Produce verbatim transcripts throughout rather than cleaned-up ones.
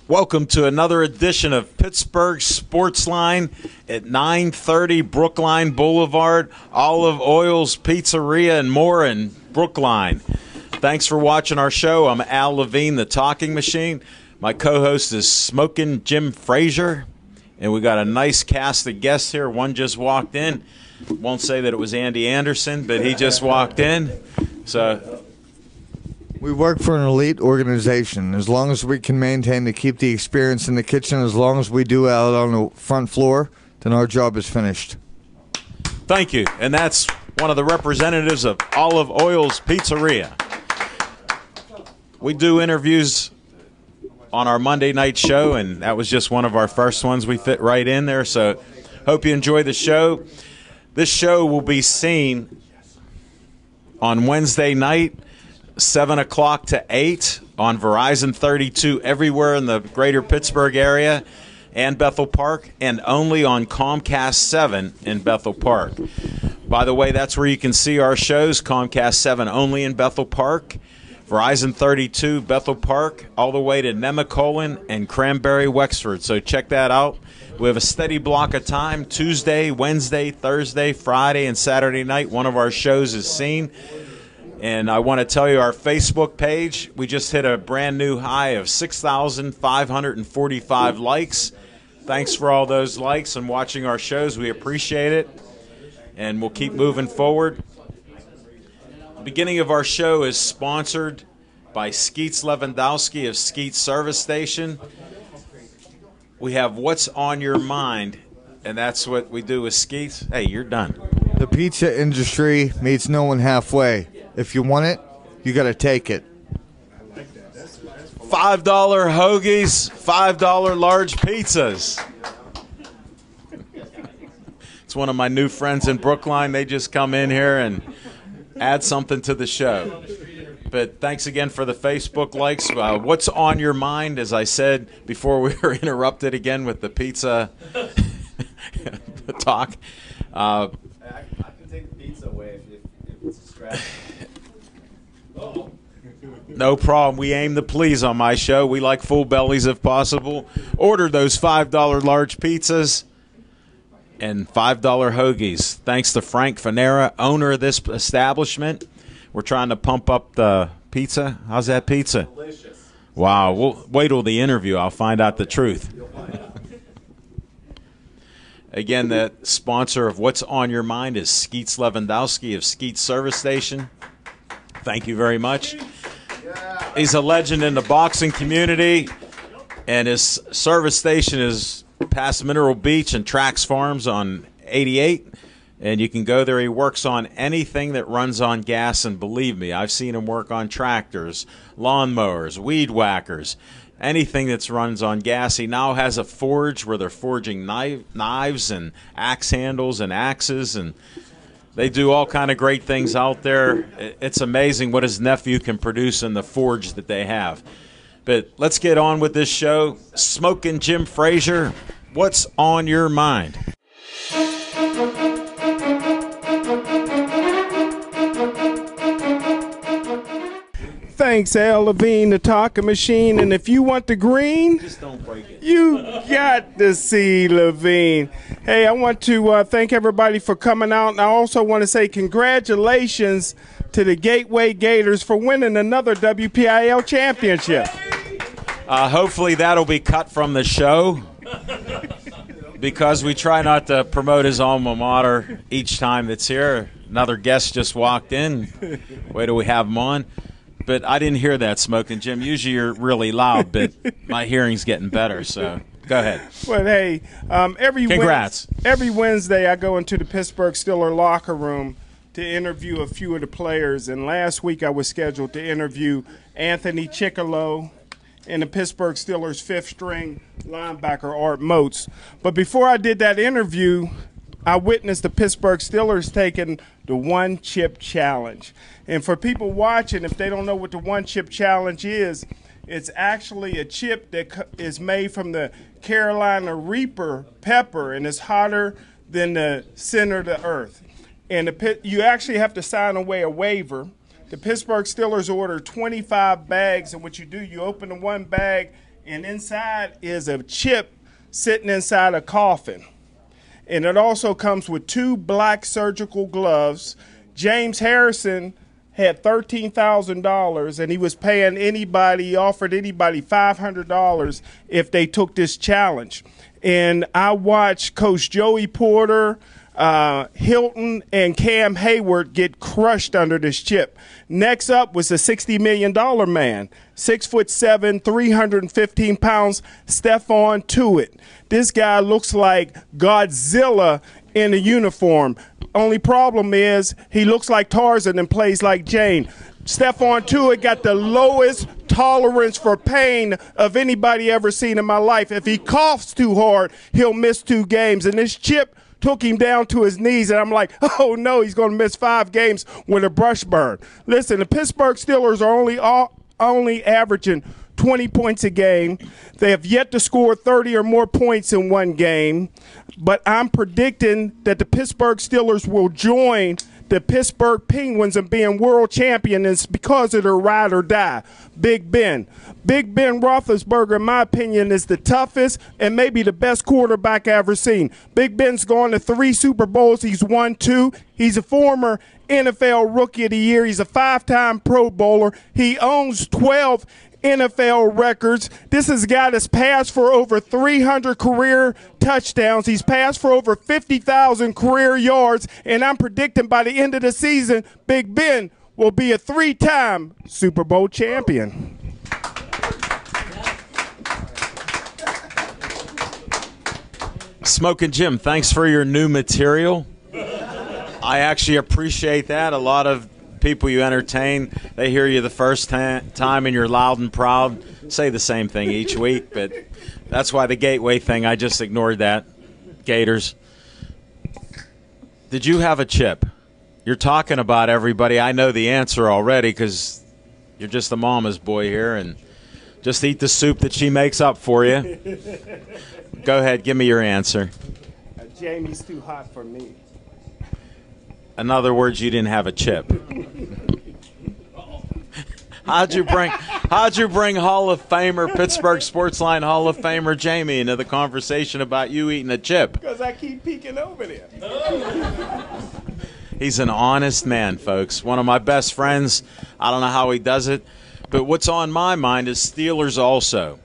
Welcome to another edition of Pittsburgh Sportsline at nine thirty Brookline Boulevard, Olive Oils Pizzeria and more in Brookline. Thanks for watching our show. I'm Al Levine, the Talking Machine. My co-host is Smoking Jim Frazier, and we got a nice cast of guests here. One just walked in. Won't say that it was Andy Anderson, but he just walked in. So we work for an elite organization. As long as we can maintain to keep the experience in the kitchen, as long as we do out on the front floor, then our job is finished. Thank you. And that's one of the representatives of Olive Oils Pizzeria. We do interviews on our Monday night show, and that was just one of our first ones. We fit right in there, so hope you enjoy the show. This show will be seen on Wednesday night, seven o'clock to eight on Verizon thirty-two everywhere in the greater Pittsburgh area and Bethel Park, and only on Comcast seven in Bethel Park. By the way, that's where you can see our shows, Comcast seven only in Bethel Park, Verizon thirty-two Bethel Park, all the way to Nemacolin and Cranberry Wexford. So check that out. We have a steady block of time, Tuesday, Wednesday, Thursday, Friday, and Saturday night. One of our shows is seen. And I want to tell you our Facebook page, we just hit a brand new high of six thousand five hundred forty-five likes. Thanks for all those likes and watching our shows. We appreciate it. And we'll keep moving forward. The beginning of our show is sponsored by Skeets Lewandowski of Skeets Service Station. We have What's on Your Mind, and that's what we do with Skeets. Hey, you're done. The pizza industry meets no one halfway. If you want it, you got to take it. five dollar hoagies, five dollar large pizzas. It's one of my new friends in Brookline. They just come in here and add something to the show. But thanks again for the Facebook likes. Uh, what's on your mind, as I said before we were interrupted again with the pizza talk. Uh, I, I can take the pizza away if, if, if it's a strap. No problem. We aim to please on my show. We like full bellies if possible. Order those five dollar large pizzas and five dollar hoagies. Thanks to Frank Fanera, owner of this establishment. We're trying to pump up the pizza. How's that pizza? Delicious. Wow. We'll wait till the interview. I'll find out the truth. Again, the sponsor of What's on Your Mind is Skeets Lewandowski of Skeets Service Station. Thank you very much. He's a legend in the boxing community, and his service station is past Mineral Beach and Trax Farms on eighty-eight, and you can go there. He works on anything that runs on gas, and believe me, I've seen him work on tractors, lawnmowers, weed whackers, anything that runs on gas. He now has a forge where they're forging knife, knives and axe handles and axes, and they do all kind of great things out there. It's amazing what his nephew can produce in the forge that they have. But let's get on with this show. Smoking Jim Frazier, what's on your mind? Thanks, Al Levine, the Talking Machine. And if you want the green, Just don't break it. you got to see Levine. Hey, I want to uh, thank everybody for coming out. And I also want to say congratulations to the Gateway Gators for winning another W P I L championship. Uh, hopefully that'll be cut from the show because we try not to promote his alma mater each time that's here. Another guest just walked in. Wait till we have him on. But I didn't hear that, Smoking Jim. Usually you're really loud, but my hearing's getting better, so go ahead. Well, hey, um, every Congrats. Wednesday, every Wednesday I go into the Pittsburgh Steelers locker room to interview a few of the players. And last week I was scheduled to interview Anthony Chickillo and the Pittsburgh Steelers fifth-string linebacker Art Moats. But before I did that interview, I witnessed the Pittsburgh Steelers taking the one-chip challenge. And for people watching, if they don't know what the one-chip challenge is, it's actually a chip that is made from the Carolina Reaper pepper, and it's hotter than the center of the earth. And the, you actually have to sign away a waiver. The Pittsburgh Steelers order twenty-five bags, and what you do, you open the one bag, and inside is a chip sitting inside a coffin. And it also comes with two black surgical gloves. James Harrison had thirteen thousand dollars, and he was paying anybody, he offered anybody five hundred dollars if they took this challenge. And I watched Coach Joey Porter, uh, Hilton, and Cam Hayward get crushed under this chip. Next up was the sixty million dollar man, six foot seven, three hundred fifteen pounds, Stephon Tuitt. This guy looks like Godzilla in a uniform. Only problem is he looks like Tarzan and plays like Jane. Stephon Tuitt got the lowest tolerance for pain of anybody ever seen in my life. If he coughs too hard, he'll miss two games. And this chip took him down to his knees, and I'm like, oh no, he's going to miss five games with a brush burn. Listen, the Pittsburgh Steelers are only all, only averaging twenty points a game. They have yet to score thirty or more points in one game, but I'm predicting that the Pittsburgh Steelers will join the Pittsburgh Penguins in being world champions because of their ride or die. Big Ben. Big Ben Roethlisberger, in my opinion, is the toughest and maybe the best quarterback I've ever seen. Big Ben's gone to three Super Bowls. He's won two. He's a former N F L Rookie of the Year. He's a five-time Pro Bowler. He owns twelve N F L records. This is a guy that's passed for over three hundred career touchdowns. He's passed for over fifty thousand career yards, and I'm predicting by the end of the season, Big Ben will be a three-time Super Bowl champion. Smoking Jim, thanks for your new material. I actually appreciate that. A lot of people you entertain, they hear you the first ta- time and you're loud and proud. Say the same thing each week, but that's why the Gateway thing, I just ignored that. Gators. Did you have a chip? You're talking about everybody. I know the answer already because you're just a mama's boy here, and just eat the soup that she makes up for you. Go ahead, give me your answer. Uh, Jamie's too hot for me. In other words, you didn't have a chip. How'd you bring How'd you bring Hall of Famer, Pittsburgh Sportsline Hall of Famer Jamie into the conversation about you eating a chip? Because I keep peeking over there. He's an honest man, folks. One of my best friends. I don't know how he does it, but what's on my mind is Steelers also.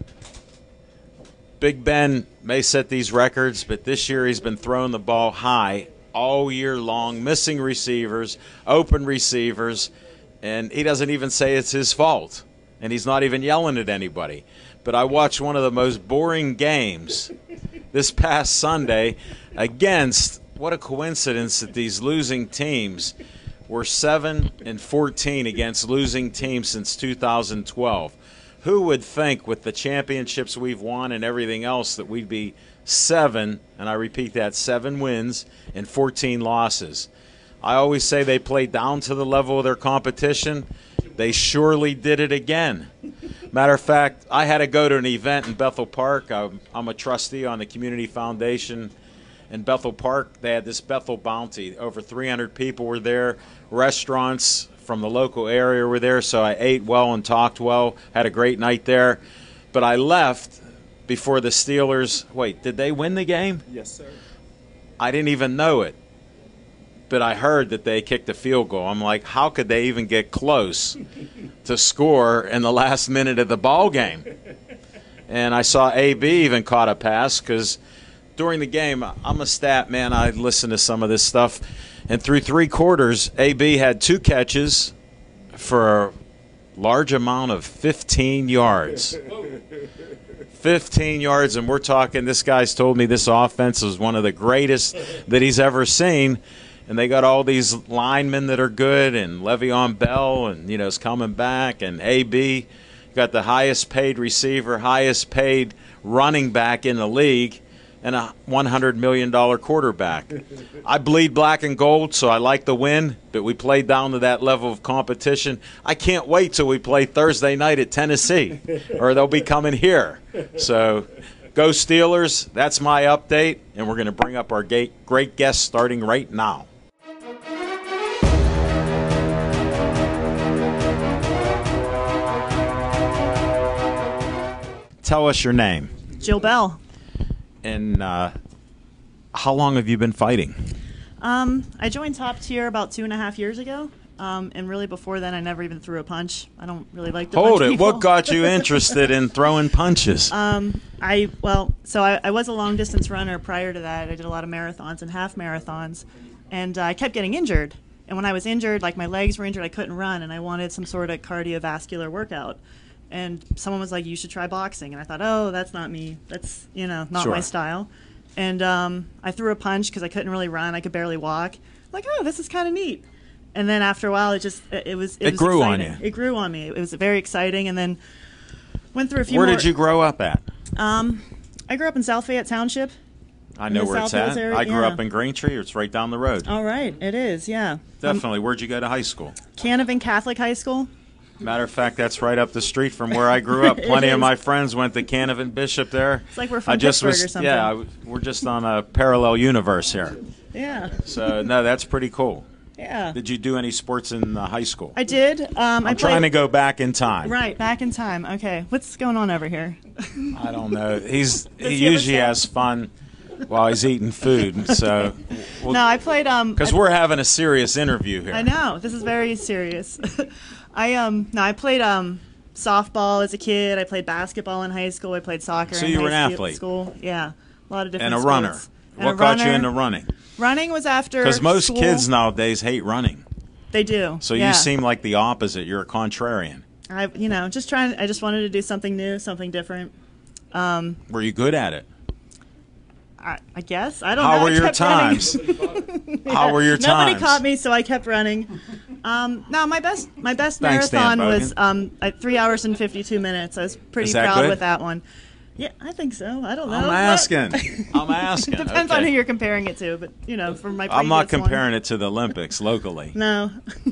Big Ben may set these records, but this year he's been throwing the ball high all year long, missing receivers, open receivers, and he doesn't even say it's his fault, and he's not even yelling at anybody. But I watched one of the most boring games this past Sunday against, what a coincidence that these losing teams were seven and fourteen against losing teams since two thousand twelve. Who would think with the championships we've won and everything else that we'd be seven, and I repeat that, seven wins and fourteen losses. I always say they played down to the level of their competition. They surely did it again. Matter of fact, I had to go to an event in Bethel Park. I'm, I'm a trustee on the Community Foundation in Bethel Park. They had this Bethel Bounty. Over three hundred people were there. Restaurants from the local area were there, so I ate well and talked well. Had a great night there. But I left before the Steelers. Wait, did they win the game? Yes, sir. I didn't even know it. But I heard that they kicked a field goal. I'm like, how could they even get close to score in the last minute of the ball game? And I saw A B even caught a pass because during the game, I'm a stat man. I listen to some of this stuff. And through three quarters, A B had two catches for a large amount of fifteen yards. fifteen yards, and we're talking, this guy's told me this offense is one of the greatest that he's ever seen. And they got all these linemen that are good, and Le'Veon Bell, and, you know, is coming back, and A B got the highest paid receiver, highest paid running back in the league, and a one hundred million dollars quarterback. I bleed black and gold, so I like the win, but we played down to that level of competition. I can't wait till we play Thursday night at Tennessee, or they'll be coming here. So go Steelers. That's my update, and we're going to bring up our great guest starting right now. tell us your name. Jill Bell. And uh, how long have you been fighting? Um, I joined Top Tier about two and a half years ago. Um, and really before then, I never even threw a punch. I don't really like to Hold punch it. people. What got you interested in throwing punches? Um, I well, so I, I was a long distance runner prior to that. I did a lot of marathons and half marathons, and uh, I kept getting injured. And when I was injured, like my legs were injured, I couldn't run, and I wanted some sort of cardiovascular workout. And someone was like, "You should try boxing." And I thought, "Oh, that's not me. That's you know not Sure. my style." And um, I threw a punch because I couldn't really run. I could barely walk. Like, oh, this is kind of neat. And then after a while, it just it, it was it, It was grew on exciting. you. It grew on me. It was very exciting. And then went through a few. Where more, did you grow up at? Um, I grew up in South Fayette Township. I know in the where it's South Hills at. area, I grew yeah. up in Greentree. It's right down the road. All right, it is. Yeah. Definitely. Where'd you go to high school? Canavan Catholic High School. Matter of fact, that's right up the street from where I grew up. It Plenty of is. my friends went to Canavan Bishop there. It's like we're from I just Pittsburgh was, or something. Yeah, I w- we're just on a parallel universe here. Yeah. So no, that's pretty cool. Yeah. Did you do any sports in uh, high school? I did. Um, I I'm played. trying to go back in time. Right, back in time. Okay, what's going on over here? I don't know. He's Does he he ever usually say- has fun while he's eating food. So No, I played. Um, because I- we're having a serious interview here. I know this is very serious. I um no, I played um softball as a kid. I played basketball in high school. I played soccer. So in you were high an sch- athlete. School, yeah, a lot of different. And a sports. runner. And What a got you runner. into running? Running was after. Because most school. kids nowadays hate running. They do. So yeah. you seem like the opposite. You're a contrarian. I you know just trying. I just wanted to do something new, something different. Um, Were you good at it? I, I guess I don't How know. were I your kept running. times? How were your Nobody times? caught me, so I kept running. Um, no, my best my best Thanks, Dan marathon was Bogan. um, at three hours and fifty-two minutes. I was pretty Is that proud good? with that one. Yeah, I think so. I don't know. I'm What? asking. I'm asking. Depends Okay. on who you're comparing it to, but you know, for my I'm not previous one- comparing it to the Olympics locally. No,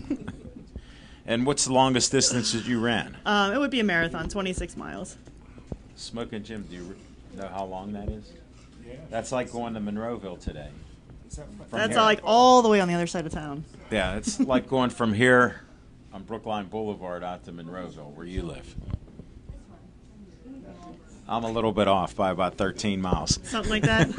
And what's the longest distance that you ran? um, it would be a marathon, twenty-six miles. Smoking Jim, do you know how long that is? That's like going to Monroeville today. From That's here. all, like all the way on the other side of town. Yeah, it's like going from here on Brookline Boulevard out to Monroeville, where you live. I'm a little bit off by about thirteen miles. Something like that.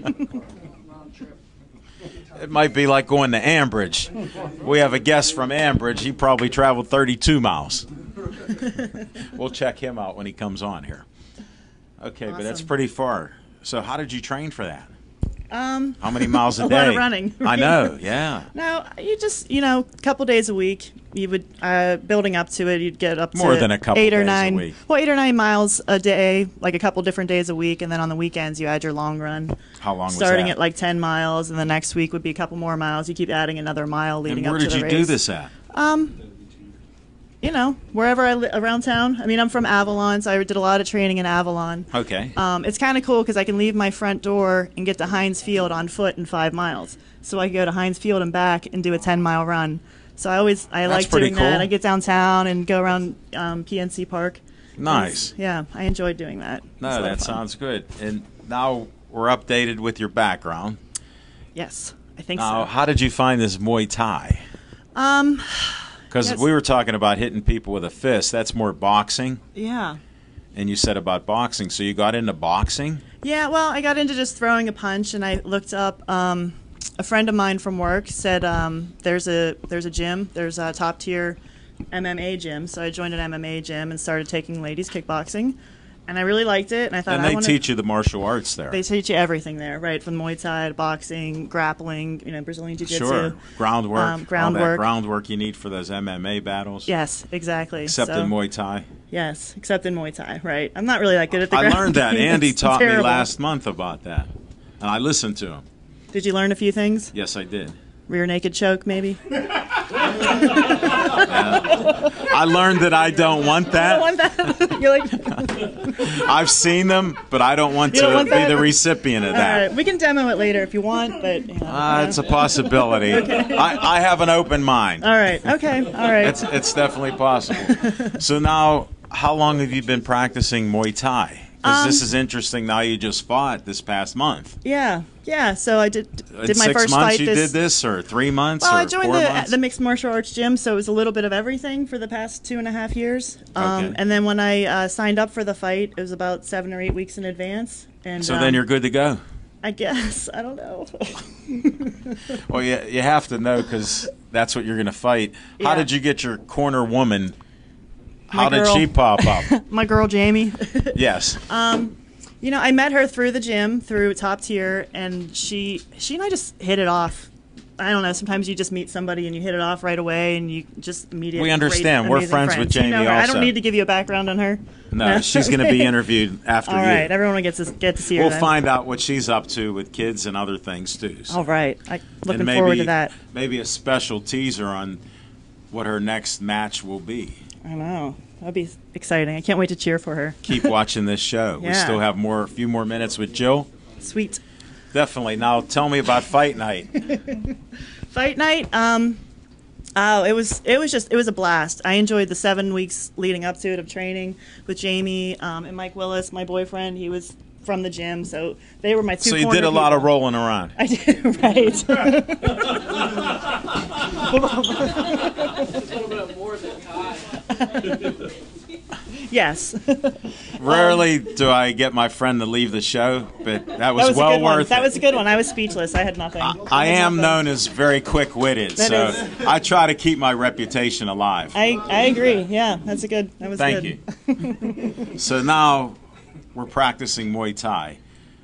It might be like going to Ambridge. We have a guest from Ambridge. He probably traveled thirty-two miles. We'll check him out when he comes on here. Okay, but that's Awesome. pretty far. So how did you train for that? Um, How many miles a, A day? lot of running. I know, yeah. no, you just you know, a couple days a week. You would uh, building up to it. You'd get up to More than a couple eight or days a nine. week. Well, eight or nine miles a day, like a couple different days a week, and then on the weekends you add your long run. How long was Starting that? at like ten miles, and the next week would be a couple more miles. You keep adding another mile leading And where up to did the you race. do this at? Um, you know, wherever I li- around town. I mean, I'm from Avalon, so I did a lot of training in Avalon. Okay. Um, it's kind of cool because I can leave my front door and get to Heinz Field on foot in five miles. So I can go to Heinz Field and back and do a ten mile run. So I always I That's like pretty doing that. cool. I get downtown and go around um, P N C Park. Nice. It's- Yeah, I enjoyed doing that. It's a No, lot of that fun. sounds good. And now we're updated with your background. Yes, I think Now, so. how did you find this Muay Thai? Um, Because Yes. we were talking about hitting people with a fist. That's more boxing. yeah. And you said about boxing. So you got into boxing? Yeah, well, I got into just throwing a punch, and I looked up. Um, a friend of mine from work said um, there's a there's a gym, there's a top tier M M A gym. So I joined an M M A gym and started taking ladies kickboxing, and I really liked it. And I thought And I they wanna, teach you the martial arts there. They teach you everything there, right? From Muay Thai to boxing, grappling, you know, Brazilian Jiu-Jitsu. Sure. Groundwork. Um, All that groundwork. groundwork you need for those M M A battles. Yes, exactly. Except So- in Muay Thai. Yes, except in Muay Thai, right? I'm not really that good at the I ground learned that. game. Andy It's taught me terrible. last month about that. And I listened to him. Did you learn a few things? Yes, I did. Rear naked choke, maybe? I learned that I don't want I that. want that. You're like, I've seen them, but I don't want You to don't want be that? the recipient of all that. right, we can demo it later if you want, but. You know, Uh, it's a possibility. I, I have an open mind. all right, okay, all right. It's, it's definitely possible. So now, how long have you been practicing Muay Thai? Because Um, this is interesting. Now you just fought this past month. Yeah, yeah. So I did In did my six first months fight you this. did this, or three months, Well, or I joined four the months? the mixed martial arts gym, so it was a little bit of everything for the past two and a half years. Um, Okay. And then when I uh, signed up for the fight, it was about seven or eight weeks in advance. And so um, then you're good to go. I guess I don't know. Well, you, you have to know because that's what you're going to fight. How Yeah. did you get your corner woman? My How did girl. she pop up? My girl Jamie. Yes. You know, I met her through the gym, through Top Tier, and she she and I just hit it off. I don't know. Sometimes you just meet somebody and you hit it off right away, and you just immediately. We understand. We're friends with Jamie You know her. I also. don't need to give you a background on her. No, she's going to be interviewed after All you. right, everyone gets to get to see her. We'll then. find out what she's up to with kids and other things too. So. All right, I, looking and maybe, forward to that. Maybe a special teaser on what her next match will be. I know that'd be exciting. I can't wait to cheer for her. Keep watching this show. We Yeah. still have more, a few more minutes with Jill. Sweet. Definitely. Now tell me about fight night. Fight night. Um, oh, it was it was just it was a blast. I enjoyed the seven weeks leading up to it of training with Jamie um, and Mike Willis, my boyfriend. He was from the gym, so they were my two. So you corner did a lot of people. rolling around. I did, right. Yes. Rarely do I get my friend to leave the show, but that was, That was well a good one. worth That it. was a good one. I was speechless. I had nothing. I had am nothing. known as very quick-witted, That so is- I try to keep my reputation alive. I I agree. Yeah, that's a good. That was Thank good. you. So now we're practicing Muay Thai.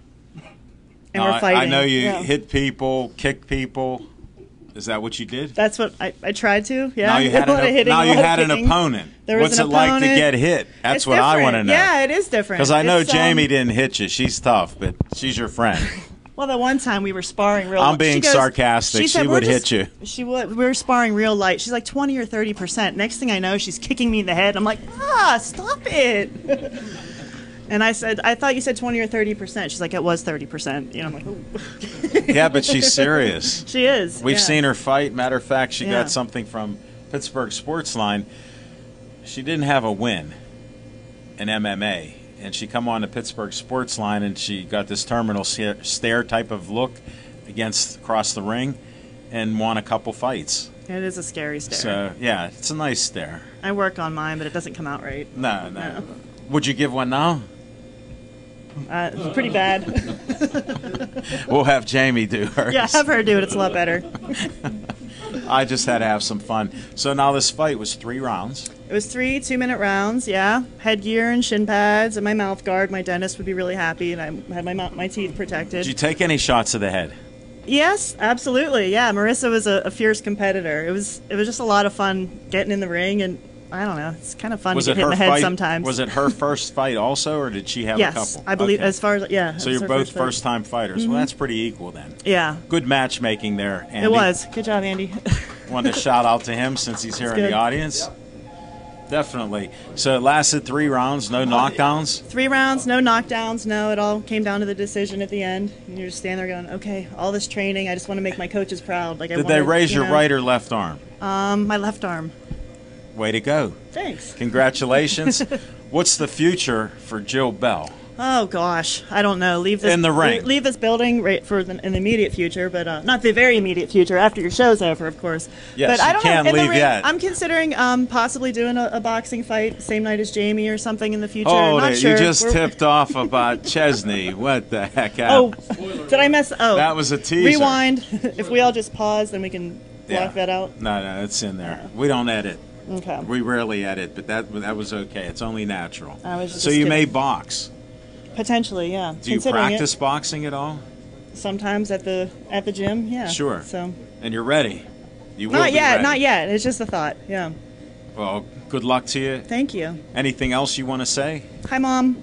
And Now, we're I- fighting. I know you Yeah. hit people, kick people. Is that what you did? That's what I, I tried to. Yeah. now you had, A lot of an, hitting, now a you lot of had an kicking. opponent. There was What's an it like to opponent. get hit? That's It's what I want to different. know. Yeah, it is different. Because I know It's, um, Jamie didn't hit you. She's tough, but she's your friend. Well, the one time we were sparring real. I'm being she goes- sarcastic. She said, would "We're hit just-" you. She would. We were sparring real light. She's like twenty or thirty percent. Next thing I know, she's kicking me in the head. I'm like, ah, stop it. And I said, I thought you said twenty or thirty percent. She's like, it was thirty percent. You know, I'm like, ooh. Yeah, but she's serious. She is. We've yeah. seen her fight. Matter of fact, she Yeah. got something from Pittsburgh Sportsline. She didn't have a win in M M A, and she come on to Pittsburgh Sportsline, and she got this terminal sta- stare type of look against across the ring, and won a couple fights. It is a scary stare. So yeah, it's a nice stare. I work on mine, but it doesn't come out right. No, no. No. Would you give one now? Uh, it's pretty bad. We'll have Jamie do hers. Yeah, have her do it. It's a lot better. I just had to have some fun. So now this fight was three rounds. It was three two-minute rounds, yeah. Headgear and shin pads and my mouth guard. My dentist would be really happy, and I had my mou- my teeth protected. Did you take any shots to the head? Yes, absolutely. Yeah, Marissa was a, a fierce competitor. It was it was just a lot of fun getting in the ring, and I don't know, it's kind of fun Was to it get hit her in the head fight? sometimes. Was it her first fight also, or did she have yes, a couple? I believe Okay. as far as yeah. So it was you're her both first fight. first-time fighters. Well, that's pretty equal then. Yeah, Good matchmaking there, Andy. it was. Good job, Andy. Wanted to shout out to him since he's here That's in the good. audience. Definitely. So it lasted three rounds, no knockdowns. Three rounds, no knockdowns, no. It all came down to the decision at the end. And you're just standing there going, okay, all this training, I just want to make my coaches proud. Like I Did they wanted, raise you your know, right or left arm? Um, my left arm. Way to go. Thanks. Congratulations. What's the future for Jill Bell? Oh gosh, I don't know. Leave this In the ring. Leave, leave this building right for the, in the immediate future, but uh, not the very immediate future. After your show's over, of course. Yes, but I you don't can't know. In leave the ring, yet. I'm considering um, possibly doing a, a boxing fight same night as Jamie or something in the future. Oh, not you sure. just We're- tipped off about Chesney. What the heck Oh, happened? did I mess? Oh, That was a teaser. Rewind. If we all just pause, then we can block Yeah. that out. No, no, it's in there. We don't edit. Okay. We rarely edit, but that that was okay. It's only natural. I was just so you kidding. may box. Potentially, yeah. Do you Considering practice boxing at all? it, sometimes at the at the gym? Yeah. Sure. So And you're ready. You will not be yet, ready. not yet. It's just a thought. Yeah. Well, good luck to you. Thank you. Anything else you want to say? Hi, Mom.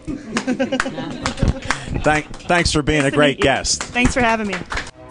Thank, thanks for being Nice a to great meet you. guest. Thanks for having me.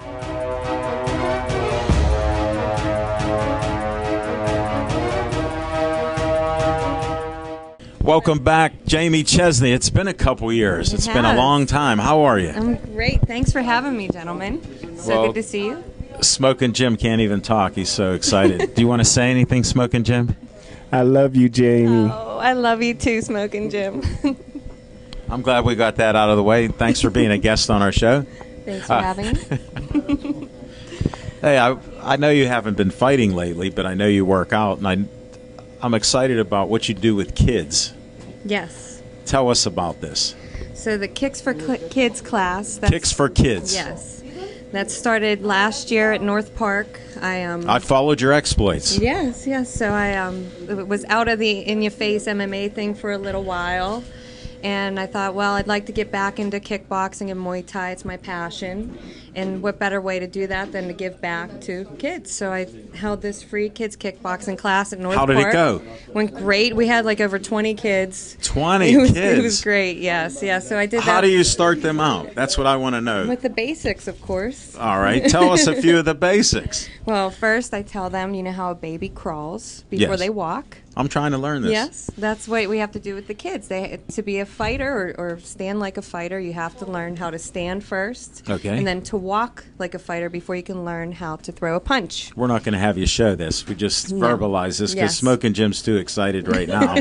Welcome back, Jamie Chesney. It's been a couple years. It It's been a has. long time. How are you? I'm great. Thanks for having me, gentlemen. So Well- good to see you. Smoking Jim can't even talk. He's so excited. Do you want to say anything, Smoking Jim? I love you, Jamie. Oh, I love you too, Smoking Jim. I'm glad we got that out of the way. Thanks for being a guest on our show. Thanks for Uh, having me. Hey, I I know you haven't been fighting lately, but I know you work out, and I I'm excited about what you do with kids. Yes. Tell us about this. So the Kicks for Cl- Kids class. That's, Kicks for Kids. Yes. That started last year at North Park. I um. I followed your exploits. Yes, yes. So I um was out of the in-your-face M M A thing for a little while, and I thought, well, I'd like to get back into kickboxing and Muay Thai. It's my passion, and what better way to do that than to give back to kids? So I held this free kids kickboxing class at North How Park. did it go? Went great. We had like over twenty kids. twenty It was, kids. It was great. Yes, yes. So I did How that do you start them out? That's what I want to know. with the basics, of course. All right, tell us a few of the basics. Well, first I tell them, you know how a baby crawls before Yes. they walk. I'm trying to learn this. Yes, that's what we have to do with the kids. They to be a fighter or, or stand like a fighter, you have to learn how to stand first. Okay. And then to walk like a fighter before you can learn how to throw a punch. We're not going to have you show this. We just No. verbalize this because Yes. Smoking Jim's too excited right now.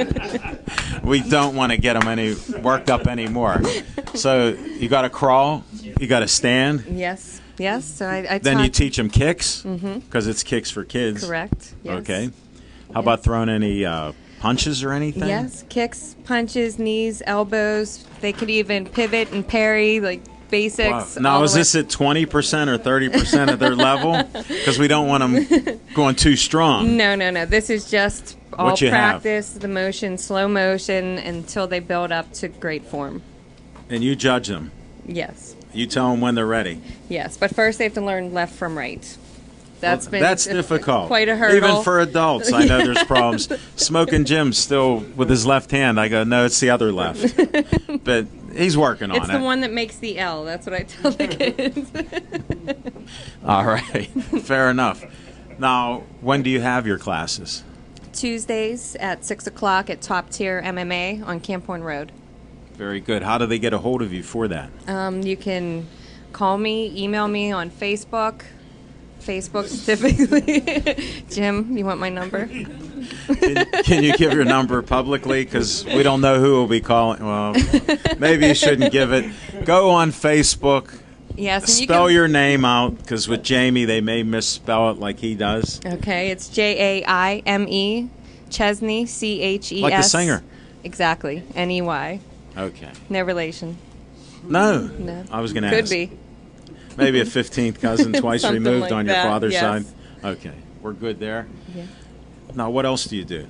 We don't want to get him any worked up anymore. So you got to crawl, you got to stand. Yes, yes. So I, I Then you taught- teach them kicks because it's kicks for kids. Correct. Yes. Okay. How about throwing any uh, punches or anything? Yes, kicks, punches, knees, elbows. They could even pivot and parry, like basics. Wow. Now, all is the way- this at twenty percent or thirty percent of their level? Because we don't want them going too strong. No, no, no. This is just all What you have. practice, the motion, slow motion, until they build up to great form. And you judge them. Yes, You tell them when they're ready. yes. But first, they have to learn left from right. That's Well, been that's a- difficult. Quite a hurdle. Even for adults, I know there's problems. Smoking Jim's still with his left hand. I go, no, it's the other left. But he's working on It's it. the one that makes the L. That's what I tell the kids. All right. Fair enough. Now, when do you have your classes? Tuesdays at six o'clock at Top Tier M M A on Camp Horn Road. Very good. How do they get a hold of you for that? Um, you can call me, email me on Facebook. Facebook specifically. Jim, you want my number? Can, can you give your number publicly? Because we don't know who will be calling. Well, maybe you shouldn't give it. Go on Facebook. Yes. And you Spell can, your name out, because with Jamie, they may misspell it like he does. Okay, it's J A I M E, Chesney, C H E S. Like the singer. Exactly, N E Y. Okay. No relation. No. No. I was going to Could ask. be. Maybe a fifteenth cousin, twice Something removed like on your that, father's yes. side. Okay. We're good there. Yeah. Now, what else do you do?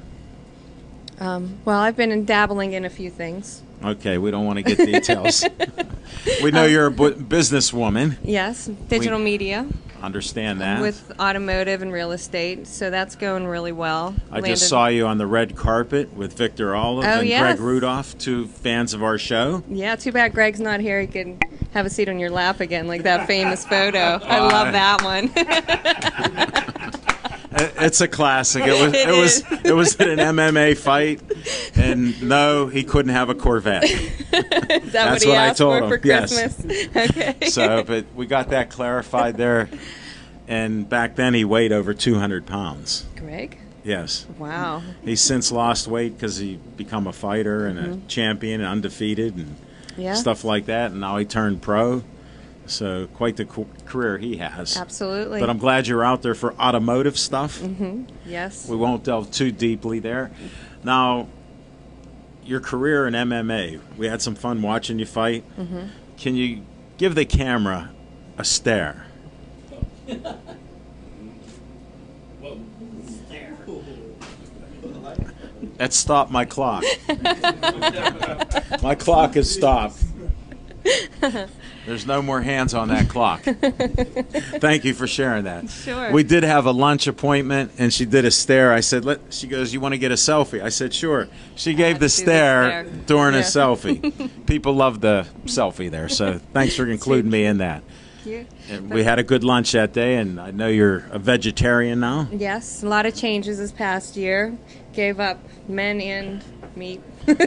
Um, well, I've been dabbling in a few things. Okay, we don't want to get details. We know you're a bu- businesswoman. Yes, digital media Understand that. with automotive and real estate, so that's going really well. I Landed- just saw you on the red carpet with Victor Olive Oh, and yes. Greg Rudolph, two fans of our show. Yeah, too bad Greg's not here. He can have a seat on your lap again, like that famous photo. I love that one. It- It's a classic. It was It it, was is. it was at an M M A fight, and no, he couldn't have a Corvette. Is that That's what he what I asked told for him, for yes. Christmas? Okay. So, but we got that clarified there. And back then, he weighed over two hundred pounds. Greg? Yes, Wow. he's since lost weight because he become a fighter and a champion and undefeated and Yeah. stuff like that. And now he turned pro. So quite the co- career he has. Absolutely. But I'm glad you're out there for automotive stuff. Yes. We won't delve too deeply there. Now, your career in M M A, we had some fun watching you fight. Mm-hmm. Can you give the camera a stare? That stopped my clock. My clock has stopped. There's no more hands on that clock. Thank you for sharing that. Sure. We did have a lunch appointment, and she did a stare. I said, "Let." She goes, "You want to get a selfie?" I said, "Sure." She gave had the to do the stare, stare. during a Yeah. selfie. People love the selfie there, so thanks for including me in that. You- And we had a good lunch that day, and I know you're a vegetarian now. Yes, a lot of changes this past year. Gave up men and meat.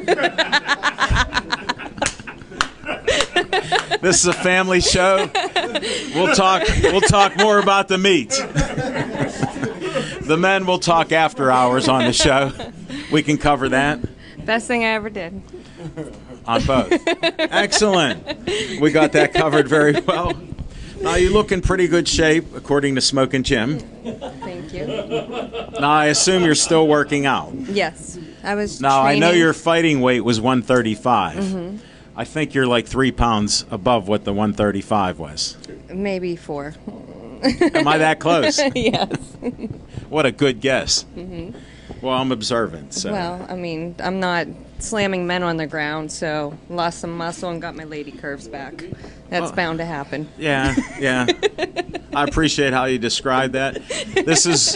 This is a family show. We'll talk. We'll talk more about the meat. The men will talk after hours on the show. We can cover that. Best thing I ever did. On both. Excellent. We got that covered very well. Now, you look in pretty good shape, according to Smoking Jim. Thank you. Now, I assume you're still working out. Yes, I was. Now, I know training- your fighting weight was one thirty-five. Mm-hmm. I think you're like three pounds above what the one thirty-five was. maybe four. Am I that close? Yes. What a good guess. Mm-hmm. Well, I'm observant. So. Well, I mean, I'm not slamming men on the ground, so lost some muscle and got my lady curves back. That's Well, bound to happen. Yeah, yeah. I appreciate how you describe that. This is.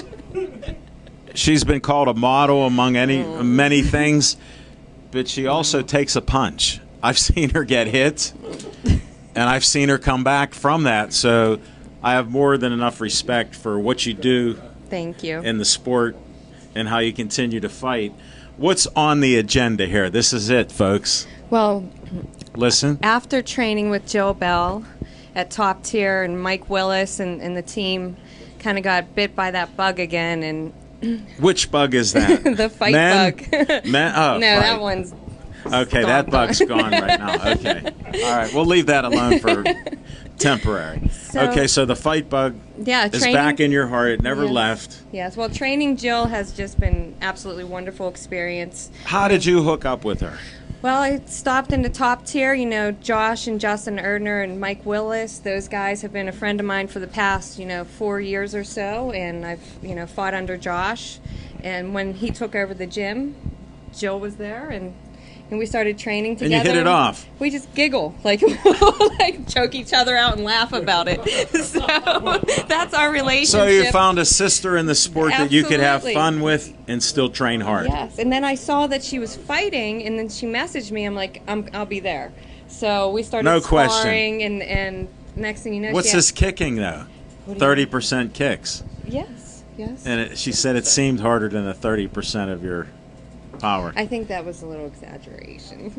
She's been called a model among any many things, but she also takes a punch. I've seen her get hit, and I've seen her come back from that. So I have more than enough respect for what you do Thank you. in the sport and how you continue to fight. What's on the agenda here? This is it, folks. Well, Listen. after training with Joe Bell at Top Tier and Mike Willis and, and the team kind of got bit by that bug again, and Which bug is that? the fight Men? bug. Men? Oh, no, fight. that one's Okay, that gone. bug's gone right now. Okay. All right, we'll leave that alone for temporary. So- okay, so the fight bug yeah, is training, back in your heart. It never Yes. left. Yes, well, training Jill has just been absolutely wonderful experience. How did you hook up with her? Well, I stopped into Top Tier. You know, Josh and Justin Erdner and Mike Willis, those guys have been a friend of mine for the past, you know, four years or so, and I've, you know, fought under Josh. And when he took over the gym, Jill was there, and and we started training And together. you hit it off. We just giggle, like, like choke each other out and laugh about it. So that's our relationship. So you found a sister in the sport that you could have Absolutely. fun with and still train hard. Yes, and then I saw that she was fighting, and then she messaged me. I'm like, I'm, I'll be there. So we started No question. sparring, and, and next thing you know, What's she this kicking, though? What do you thirty percent kicks. Had, yes, yes. And it, she said it seemed harder than the thirty percent of your power. I think that was a little exaggeration.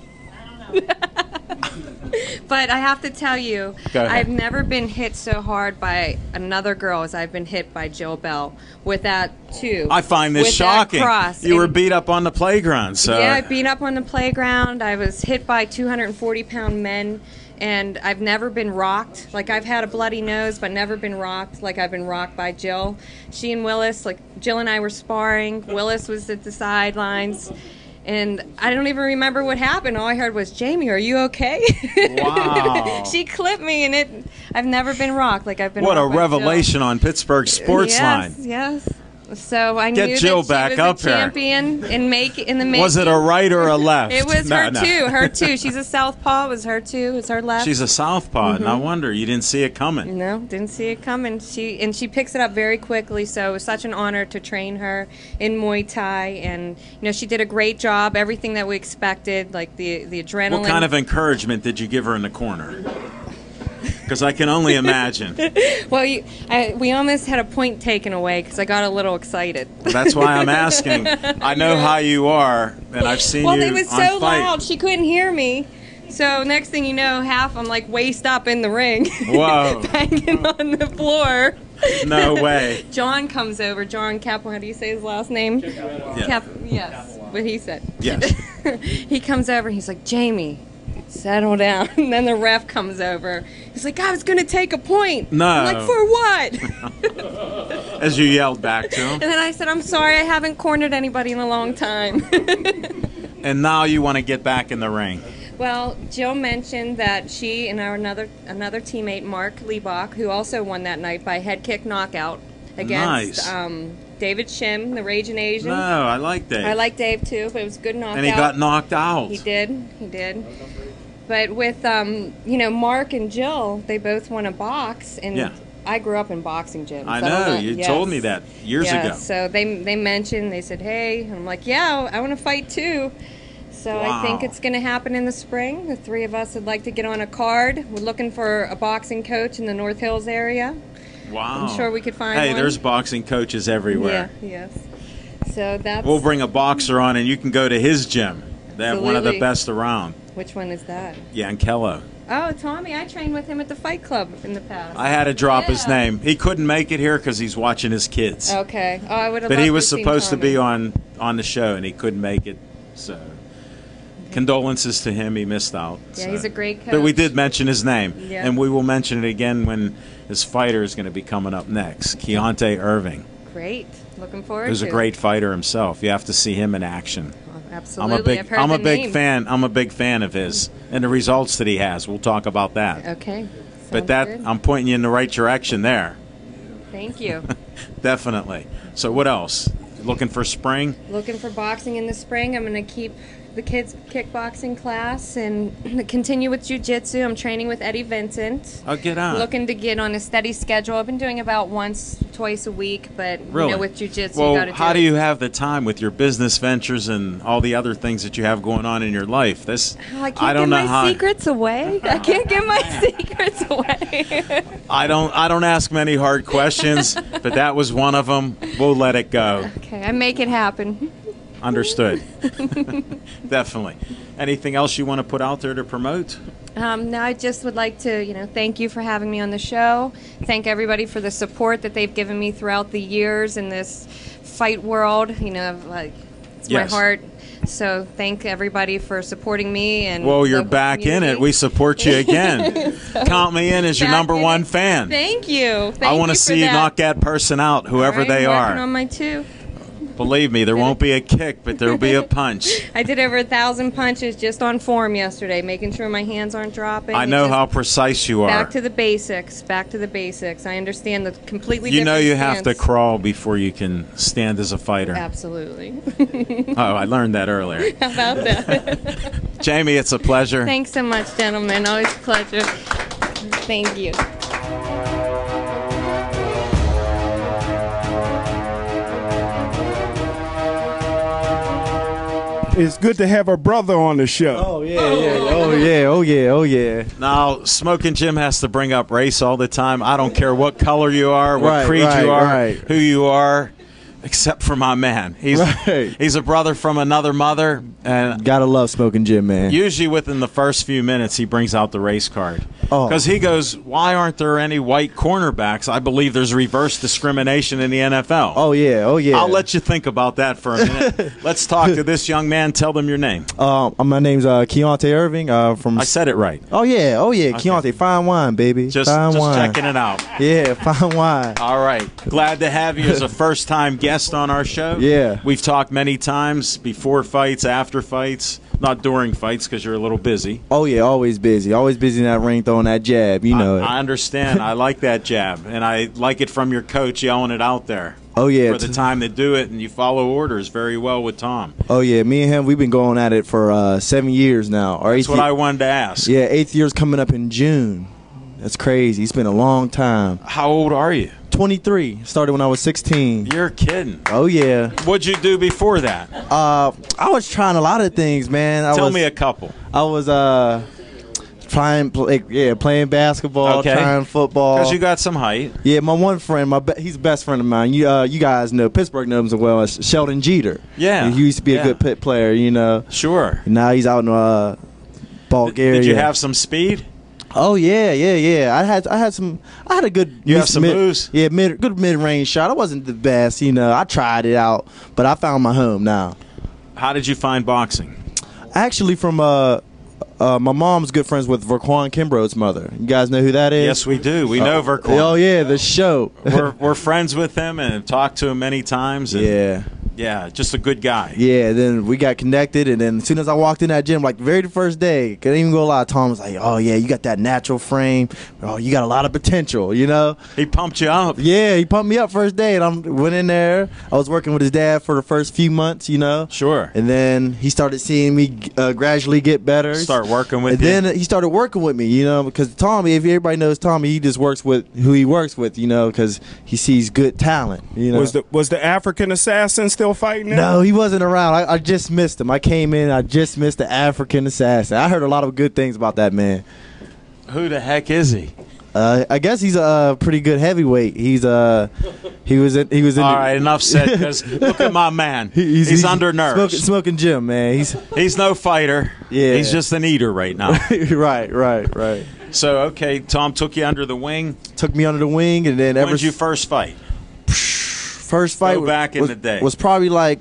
But I have to tell you, Go ahead. I've never been hit so hard by another girl as I've been hit by Jill Bell with that too. I find this with shocking. That cross. You were And- beat up on the playground, so Yeah, I beat up on the playground. I was hit by two hundred forty pound men, and I've never been rocked. Like, I've had a bloody nose, but never been rocked like I've been rocked by Jill. She and Willis, like, Jill and I were sparring. Willis was at the sidelines. And I don't even remember what happened. All I heard was, "Jamie, are you okay?" Wow. She clipped me, and it. I've never been rocked like I've been. what a rocked by Jill. revelation on Pittsburgh Sports yes, Line. Yes. So I Get knew Jill that she back was up a here. champion in make in the making. Was it a right or a left? It was No, her no. too. Her too. She's a southpaw. It was her too. It's her left. She's a southpaw. Mm-hmm. No wonder you didn't see it coming. no, didn't see it coming. She and she picks it up very quickly. So it was such an honor to train her in Muay Thai, and you know she did a great job. Everything that we expected, like the the adrenaline. What kind of encouragement did you give her in the corner? Because I can only imagine. Well, you, I, we almost had a point taken away because I got a little excited. That's why I'm asking. I know how you are, and I've seen Well, you it was on so fight. loud she couldn't hear me. So next thing you know, half I'm like waist up in the ring. Whoa. Banging on the floor. No way. John comes over. John Capel, how do you say his last name? Yeah. Cap, yes, what he said. Yes. He comes over and he's like, "Jamie, settle down." And then the ref comes over. He's like, "I was going to take a point." No. I'm like, "For what?" As you yelled back to him. And then I said, "I'm sorry, I haven't cornered anybody in a long time." And now you want to get back in the ring. Well, Jill mentioned that she and our another another teammate, Mark Liebach, who also won that night by head kick knockout against Nice. um, David Shim, the Raging Asian. No, I like Dave. I like Dave too, but it was a good knockout. And he got knocked out. He did, he did. But with um, you know, Mark and Jill, they both won a box, and Yeah. I grew up in boxing gyms. I don't know. You yes. told me that years Yeah, ago. So they they mentioned, they said, "Hey," and I'm like, "Yeah, I want to fight too." So I think Wow. it's going to happen in the spring. The three of us would like to get on a card. We're looking for a boxing coach in the North Hills area. Wow. I'm sure we could find Hey, one. there's boxing coaches everywhere. Yeah, yes. So that's We'll bring a boxer on, and you can go to his gym. They have one of the Absolutely. best around. which one is that? Yankello. Oh, Tommy, I trained with him at the Fight Club in the past. I had to drop his Yeah. name. He couldn't make it here because he's watching his kids. Okay. Oh, I would have. But he loved was to seen supposed to be Tommy. on on the show, and he couldn't make it. So, condolences to him. He missed out. Yeah, he's a great coach. But we did mention his name, Yeah. and we will mention it again when his fighter is going to be coming up next, Keontae Irving, Great. Looking forward who's to a it. great fighter himself. You have to see him in action. Absolutely. I'm a big, I've heard I'm the a big name. fan. I'm a big fan of his and the results that he has. We'll talk about that. Okay. but Sounds that good. I'm pointing you in the right direction there. Thank you. Definitely. So what else? Looking for spring? Looking for boxing in the spring. I'm going to keep the kids' kickboxing class and continue with jiu-jitsu. I'm training with Eddie Vincent. Oh, get on. Looking to get on a steady schedule. I've been doing about once, twice a week, but Really? you know, with jiu-jitsu, Well, you got to do how it. do you have the time with your business ventures and all the other things that you have going on in your life? This Oh, I can't don't give know my how. secrets away. I can't give my secrets away. I don't. I don't ask many hard questions, but that was one of them. We'll let it go. Okay, I make it happen. Understood. Definitely. Anything else you want to put out there to promote? Um, no, I just would like to, you know, thank you for having me on the show. Thank everybody for the support that they've given me throughout the years in this fight world. You know, like it's Yes. my heart. So thank everybody for supporting me. And Well, you're local back in it. community. We support you again. Count me in as your Back number in one it. fan. Thank you. Thank I want you to for see you that. knock that person out, whoever All right, they I'm are. working on my two. Believe me, there won't be a kick, but there'll be a punch. I did over a thousand punches just on form yesterday, making sure my hands aren't dropping. I It's know just how precise you are. Back to the basics. Back to the basics. I understand the completely You know different you have to stance. crawl before you can stand as a fighter. Absolutely. Oh, I learned that earlier. How about that? Jamie, it's a pleasure. Thanks so much, gentlemen. Always a pleasure. Thank you. It's good to have a brother on the show. Oh yeah, yeah, oh yeah, oh yeah, oh yeah. Now, Smoking Jim has to bring up race all the time. I don't care what color you are, what Right, creed right, you are, right. who you are, except for my man. He's Right. he's a brother from another mother, and Gotta love Smoking Jim, man. usually within the first few minutes he brings out the race card. Oh. Because he goes, why aren't there any white cornerbacks? I believe there's reverse discrimination in the N F L. Oh yeah, oh yeah. I'll let you think about that for a minute. Let's talk to this young man. Tell them your name. Um, my name's uh, Keontae Irving. Uh, from. I said it right. Oh yeah, oh yeah, Okay. Keontae, fine wine, baby. Just, fine just wine. checking it out. Yeah, fine wine. All right. Glad to have you as a first-time guest on our show. Yeah. We've talked many times before fights, after fights, not during fights because you're a little busy. Oh yeah, always busy, always busy in that ring throwing that jab. You know I, it. I understand. I like that jab, and I like it from your coach yelling it out there. Oh yeah. For the time to do it, and you follow orders very well with Tom. Oh yeah, me and him, we've been going at it for uh, seven years now. Our That's eighth what ye- I wanted to ask. Yeah, eighth year's coming up in June. That's crazy. It's been a long time. How old are you? twenty-three. Started when I was sixteen. You're kidding. Oh yeah. What'd you do before that? Uh, I was trying a lot of things, man. I Tell was, me a couple. I was uh trying, play, yeah, playing basketball, Okay. trying football. Because you got some height. Yeah, my one friend, my be- he's the best friend of mine. You uh, you guys know Pittsburgh knows him well as Sheldon Jeter. Yeah, he used to be yeah. a good pit player, you know. Sure. Now he's out in uh, Bulgaria. Did you have some speed? Oh yeah, yeah, yeah. I had I had some I had a good You have mis- some mid, moves? Yeah, mid good mid range shot. I wasn't the best, you know. I tried it out, but I found my home now. How did you find boxing? Actually, from uh, uh, my mom's good friends with Verquan Kimbrough's mother. You guys know who that is? Yes, we do. We know Verquan. Oh yeah, the show. we're, we're friends with him and have talked to him many times. And yeah. Yeah, just a good guy. Yeah, then we got connected, and then as soon as I walked in that gym, like the very first day, couldn't even go lie, Tom was like, oh, yeah, you got that natural frame. Oh, you got a lot of potential, you know? He pumped you up. Yeah, he pumped me up first day, and I went in there. I was working with his dad for the first few months, you know? Sure. And then he started seeing me uh, gradually get better. Start working with and you. then he started working with me, you know, because Tommy, if everybody knows Tommy, he just works with who he works with, you know, because he sees good talent, you know? Was the was the African assassin still fighting? Now? No, he wasn't around. I, I just missed him. I came in. I just missed the African assassin. I heard a lot of good things about that man. Who the heck is he? Uh, I guess he's a uh, pretty good heavyweight. He's uh, he was in, he was in. All the- right, enough said. Because look at my man. He- He's, he's, under nerves. Smoking, smoking Jim, man. He's He's no fighter. Yeah. He's just an eater right now. right, right, right. So, okay, Tom took you under the wing. Took me under the wing, and then When ever did you first fight? first fight Go was, back in was, the day. was probably like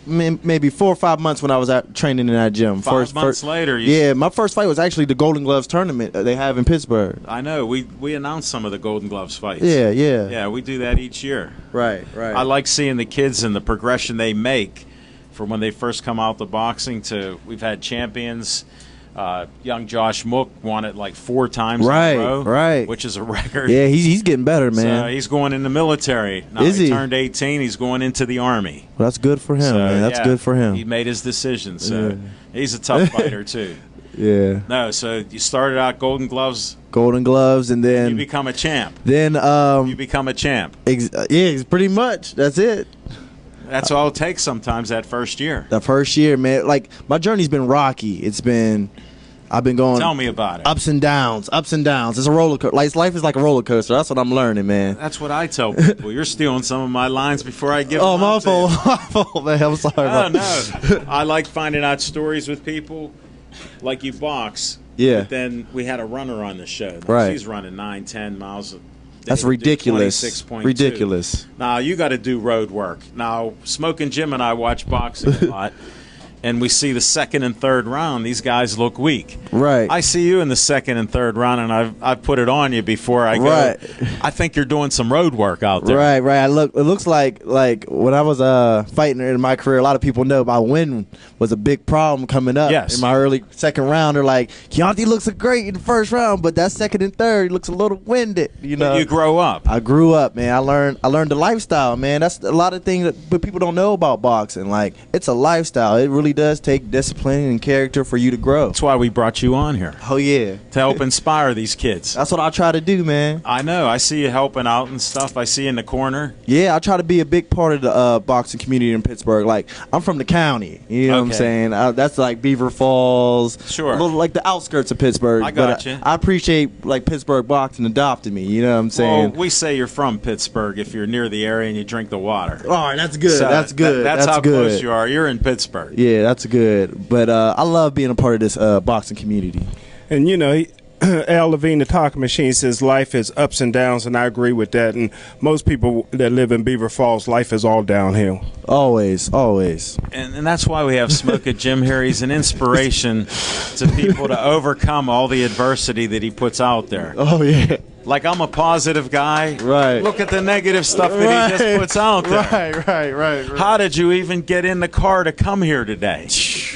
may- maybe four or five months when I was out training in that gym. Five first, months first, later, you- yeah, my first fight was actually the Golden Gloves tournament that they have in Pittsburgh. I know. We we announced some of the Golden Gloves fights. Yeah, yeah, Yeah, we do that each year. right, right. I like seeing the kids and the progression they make from when they first come out to boxing to we've had champions. Uh, young Josh Mook won it like four times Right, in a row, right. which is a record. Yeah, he's he's getting better, So man. he's going in the military. Now Is he? turned eighteen. He's going into the Army. Well, that's good for him, So, man. That's yeah, good for him. He made his decision. So Yeah. he's a tough fighter too. Yeah, No, so you started out Golden Gloves. Golden Gloves, and You then become a champ. then um, You become a champ. ex- yeah, it's pretty much that's it. That's all it takes sometimes that first year. The first year, man, like my journey's been rocky. It's been, I've been going Tell me about it. ups and downs, ups and downs. It's a roller coaster. Like life is like a roller coaster. That's what I'm learning, man. That's what I tell people. You're stealing some of my lines before I give Oh, them my out to you. fault, my fault, man. I'm sorry. Oh, about no. I like finding out stories with people like you box. Yeah. But then we had a runner on the show. Now, Right. She's running nine, ten miles a day. That's to do ridiculous. twenty-six point two. Ridiculous. Now, you got to do road work. Now, Smoking Jim and I watch boxing a lot. And we see the second and third round, these guys look weak. Right. I see you in the second and third round, and I've, I've put it on you before I go. Right. I think you're doing some road work out there. Right, right. I look. It looks like like when I was uh fighting in my career, a lot of people know my win was a big problem coming up. Yes. In my early second round, they're like, Keontae looks great in the first round, but that second and third he looks a little winded. You know. But you grow up. I grew up, man. I learned. I learned the lifestyle, man. That's a lot of things that but people don't know about boxing. Like it's a lifestyle. It really does take discipline and character for you to grow. That's why we brought you on here, Oh yeah. to help inspire these kids. That's what I try to do, man. I know. I see you helping out and stuff. I see you in the corner. Yeah, I try to be a big part of the uh, boxing community in Pittsburgh. Like, I'm from the county. You know what I'm Okay. saying? Uh, that's like Beaver Falls. Sure. A little like the outskirts of Pittsburgh. I But got you. I, appreciate like Pittsburgh boxing adopted me. You know what I'm Well, saying? we say you're from Pittsburgh if you're near the area and you drink the water. All right, that's good. So that's good. that- that's, that's how good. close you are. You're in Pittsburgh. Yeah, that's good. But uh, I love being a part of this uh, boxing community. And you know, he, Al Levine, the talking machine, says life is ups and downs, and I agree with that. And most people that live in Beaver Falls, life is all downhill. Always, always. And, and that's why we have Smoke at Jim here. He's an inspiration to people to overcome all the adversity that he puts out there. Oh yeah. Like, I'm a positive guy. Right. Look at the negative stuff that he just puts out there. Right, right, right. right. How did you even get in the car to come here today?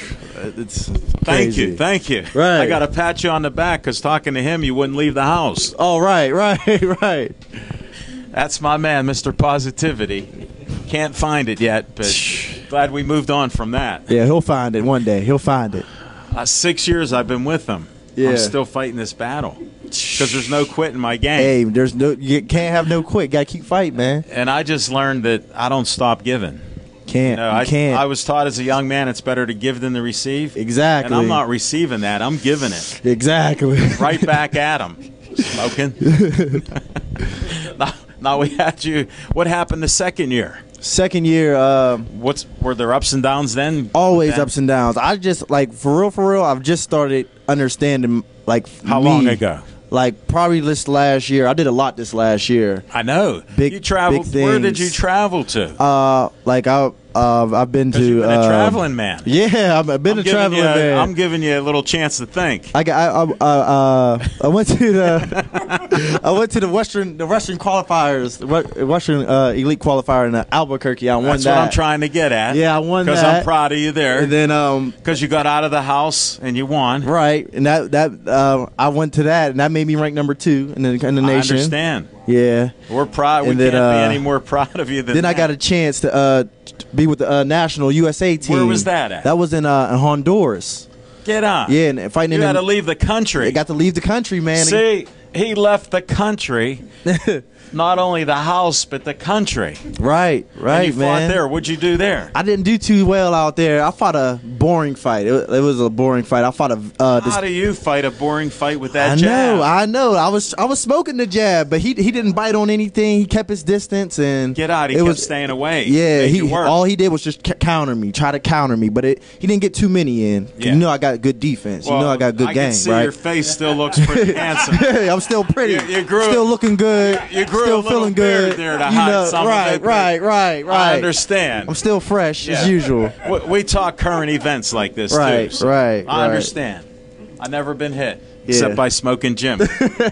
It's Thank crazy. you, thank you. Right. I got to pat you on the back because talking to him, you wouldn't leave the house. Oh, right, right, right. That's my man, Mister Positivity. Can't find it yet, but glad we moved on from that. Yeah, he'll find it one day. He'll find it. Uh, six years I've been with him. Yeah. I'm still fighting this battle because there's no quit in my game. Hey, there's no, you can't have no quit. Got to keep fighting, man. And I just learned that I don't stop giving. Can't. No, you I, can't. I was taught as a young man it's better to give than to receive. Exactly. And I'm not receiving that. I'm giving it. Exactly. Right back at him. Smoking. now, now we had you. What happened the second year? Second year, um, What's Were there ups and downs then? always Then? ups and downs. I just, like, for real, for real, I've just started understanding, like, How me. long ago? Like, probably this last year. I did a lot this last year. I know. Big- you traveled. big Where did things. you travel to? Uh, like, I, uh, I've been 'Cause to. you've been a uh, traveling man. Yeah, I've been I'm a giving traveling you, man. I'm giving you a little chance to think. I got. I, I, uh, I went to the. I went to the Western, the Western qualifiers, the Re- Western uh, elite qualifier in uh, Albuquerque. I won That's that. what I'm trying to get at. Yeah, I won Because I'm that. proud of you there. And then, um, Because you got out of the house and you won. right, and that that uh, I went to that, and that made me rank number two in the in the I nation. understand. Yeah. We're proud. We And then, can't uh, be any more proud of you than Then I that. got a chance to uh, t- be with the uh, national U S A team. Where was that at? That was in, uh, in Honduras. Get on. Yeah, and fighting You in. had to the- leave the country. I got to leave the country, man. See, he left the country. Not only the house, but the country. right, right, and you man. fought there. What'd you do there? I didn't do too well out there. I fought a boring fight. It, was- it was a boring fight. I fought a. Uh, this, How do you fight a boring fight with that I jab? know, I know. I was I was smoking the jab, but he he didn't bite on anything. He kept his distance and Get out. He it kept was, staying away. Yeah, Made he you work. all he did was just c- counter me, try to counter me, but it he didn't get too many in. 'Cause Yeah. You know I got good defense. Well, you know I got good I game, can see right? your face still looks pretty handsome. I'm I'm still pretty. You- you grew- still looking good. You grew still a little feeling beard good. there to you hide know, some right, of it. but right, right, right. I understand. I'm still fresh Yeah. as usual. We, we talk current events like this Right, too. so right, I right. understand. I've never been hit Yeah. except by smoking Jim.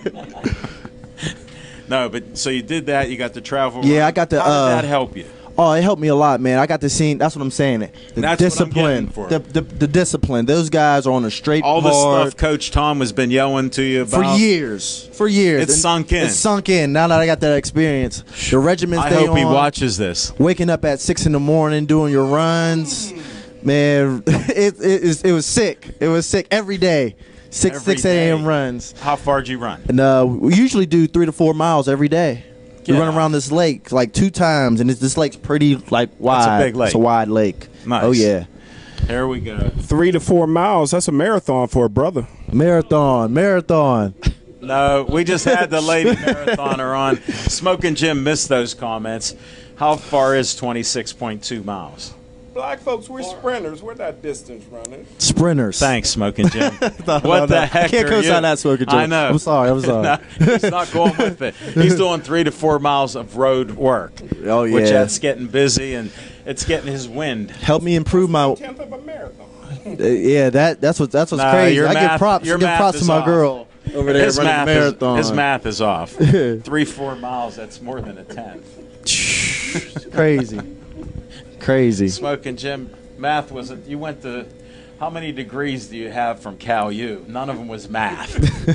No, but so you did that. You got the travel. Yeah, run. I got the, How uh, did that help you? Oh, it helped me a lot, man. I got to see. That's what I'm saying. The That's what I'm discipline, getting for. the, the the discipline. Those guys are on a straight All the hard stuff Coach Tom has been yelling to you for about years. For years, It's And sunk in. It's sunk in. Now that I got that experience, the regiments I they hope he on, watches this. waking up at six in the morning, doing your runs, man. It it, is- it was sick. It was sick every day. Six Every six a.m. day. runs. How far did you run? And uh, we usually do three to four miles every day. We Yeah. run around this lake like two times, and it's, this lake's pretty like wide. big lake. It's a wide lake. Nice. Oh yeah, Here we go. Three to four miles. That's a marathon for a brother. marathon, marathon. No, we just had the lady marathoner on. Smoking Jim missed those comments. How far is twenty-six point two miles? Black folks, we're sprinters. We're not distance runners. Sprinters. Thanks, Smoking Jim. No, what no, the no. heck I can't are co-sign you? that, Smoking Jim. I know. I'm sorry. I'm sorry. No, he's not going with it. He's doing three to four miles of road work. Oh, yeah. Which that's getting busy and it's getting his wind. Help me improve my. Tenth of a marathon. Uh, yeah, that that's what that's what's Nah, crazy. your I math- give props. your I give math props is to my off. girl over there His running the math, marathon. is, his math is off. Three, four miles, that's more than a tenth. Crazy, crazy. Smoking Jim, math wasn't. You went to. How many degrees do you have from Cal U? None of them was math.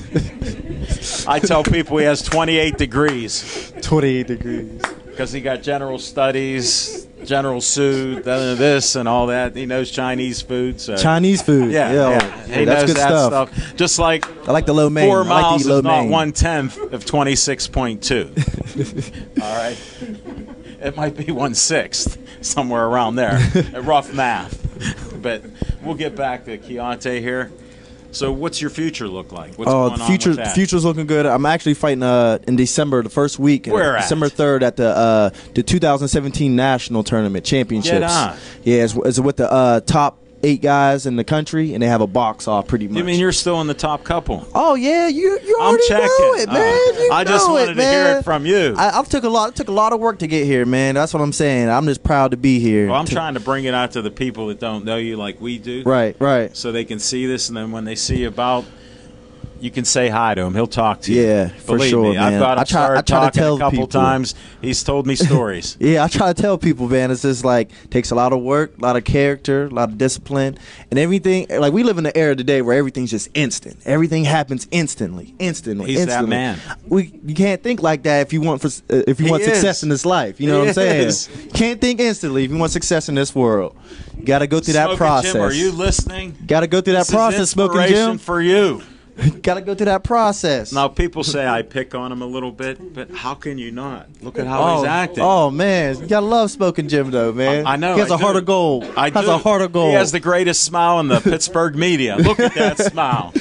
I tell people he has twenty-eight degrees Twenty-eight degrees. because he got general studies, general suit, then this and all that. He knows Chinese food. So. Chinese food. Yeah, yeah, yeah. He that's knows good that stuff. stuff. Just like I like the low main. four I like miles to eat low is not main. one tenth of twenty-six point two. All right, it might be one sixth, somewhere around there. Rough math, but we'll get back to Keontae here. So, what's your future look like? What's Oh, going the on future, with that? future's looking good. I'm actually fighting uh, in December, the first week. uh, Where at? December third at the uh, the two thousand seventeen National Tournament Championships. Get on. Yeah, it's, it's with the uh, top eight guys in the country, and they have a box off pretty much. You mean you're still in the top couple? Oh yeah, you you I'm already checking. know it, man. Uh, You I just know wanted it, to man. hear it from you. I, I've took a lot. It took a lot of work to get here, man. That's what I'm saying. I'm just proud to be here. Well, I'm To- trying to bring it out to the people that don't know you like we do. Right, right. So they can see this, and then when they see about, you can say hi to him. He'll talk to you. Yeah, for Believe sure, me, I've man. got him I try- I started try to talking tell a couple people. times. He's told me stories. Yeah, I try to tell people, man, it's just like takes a lot of work, a lot of character, a lot of discipline, and everything. Like we live in the era today where everything's just instant. Everything happens instantly, instantly. He's that instantly. man. We you can't think like that if you want for uh, if you He want success is. in this life. You know He what I'm saying? is. You can't think instantly if you want success in this world. You got to go through that Smoking process. Jim, are you listening? Got to go through that This is process, Smoking inspiration Jim. for you. Got to go through that process. Now, people say I pick on him a little bit, but how can you not? Look at how oh, he's acting. Oh man, you gotta love Smoking Jim though, man. I know. He has I a heart do. of gold. I has do. a heart of gold. He has the greatest smile in the Pittsburgh media. Look at that smile.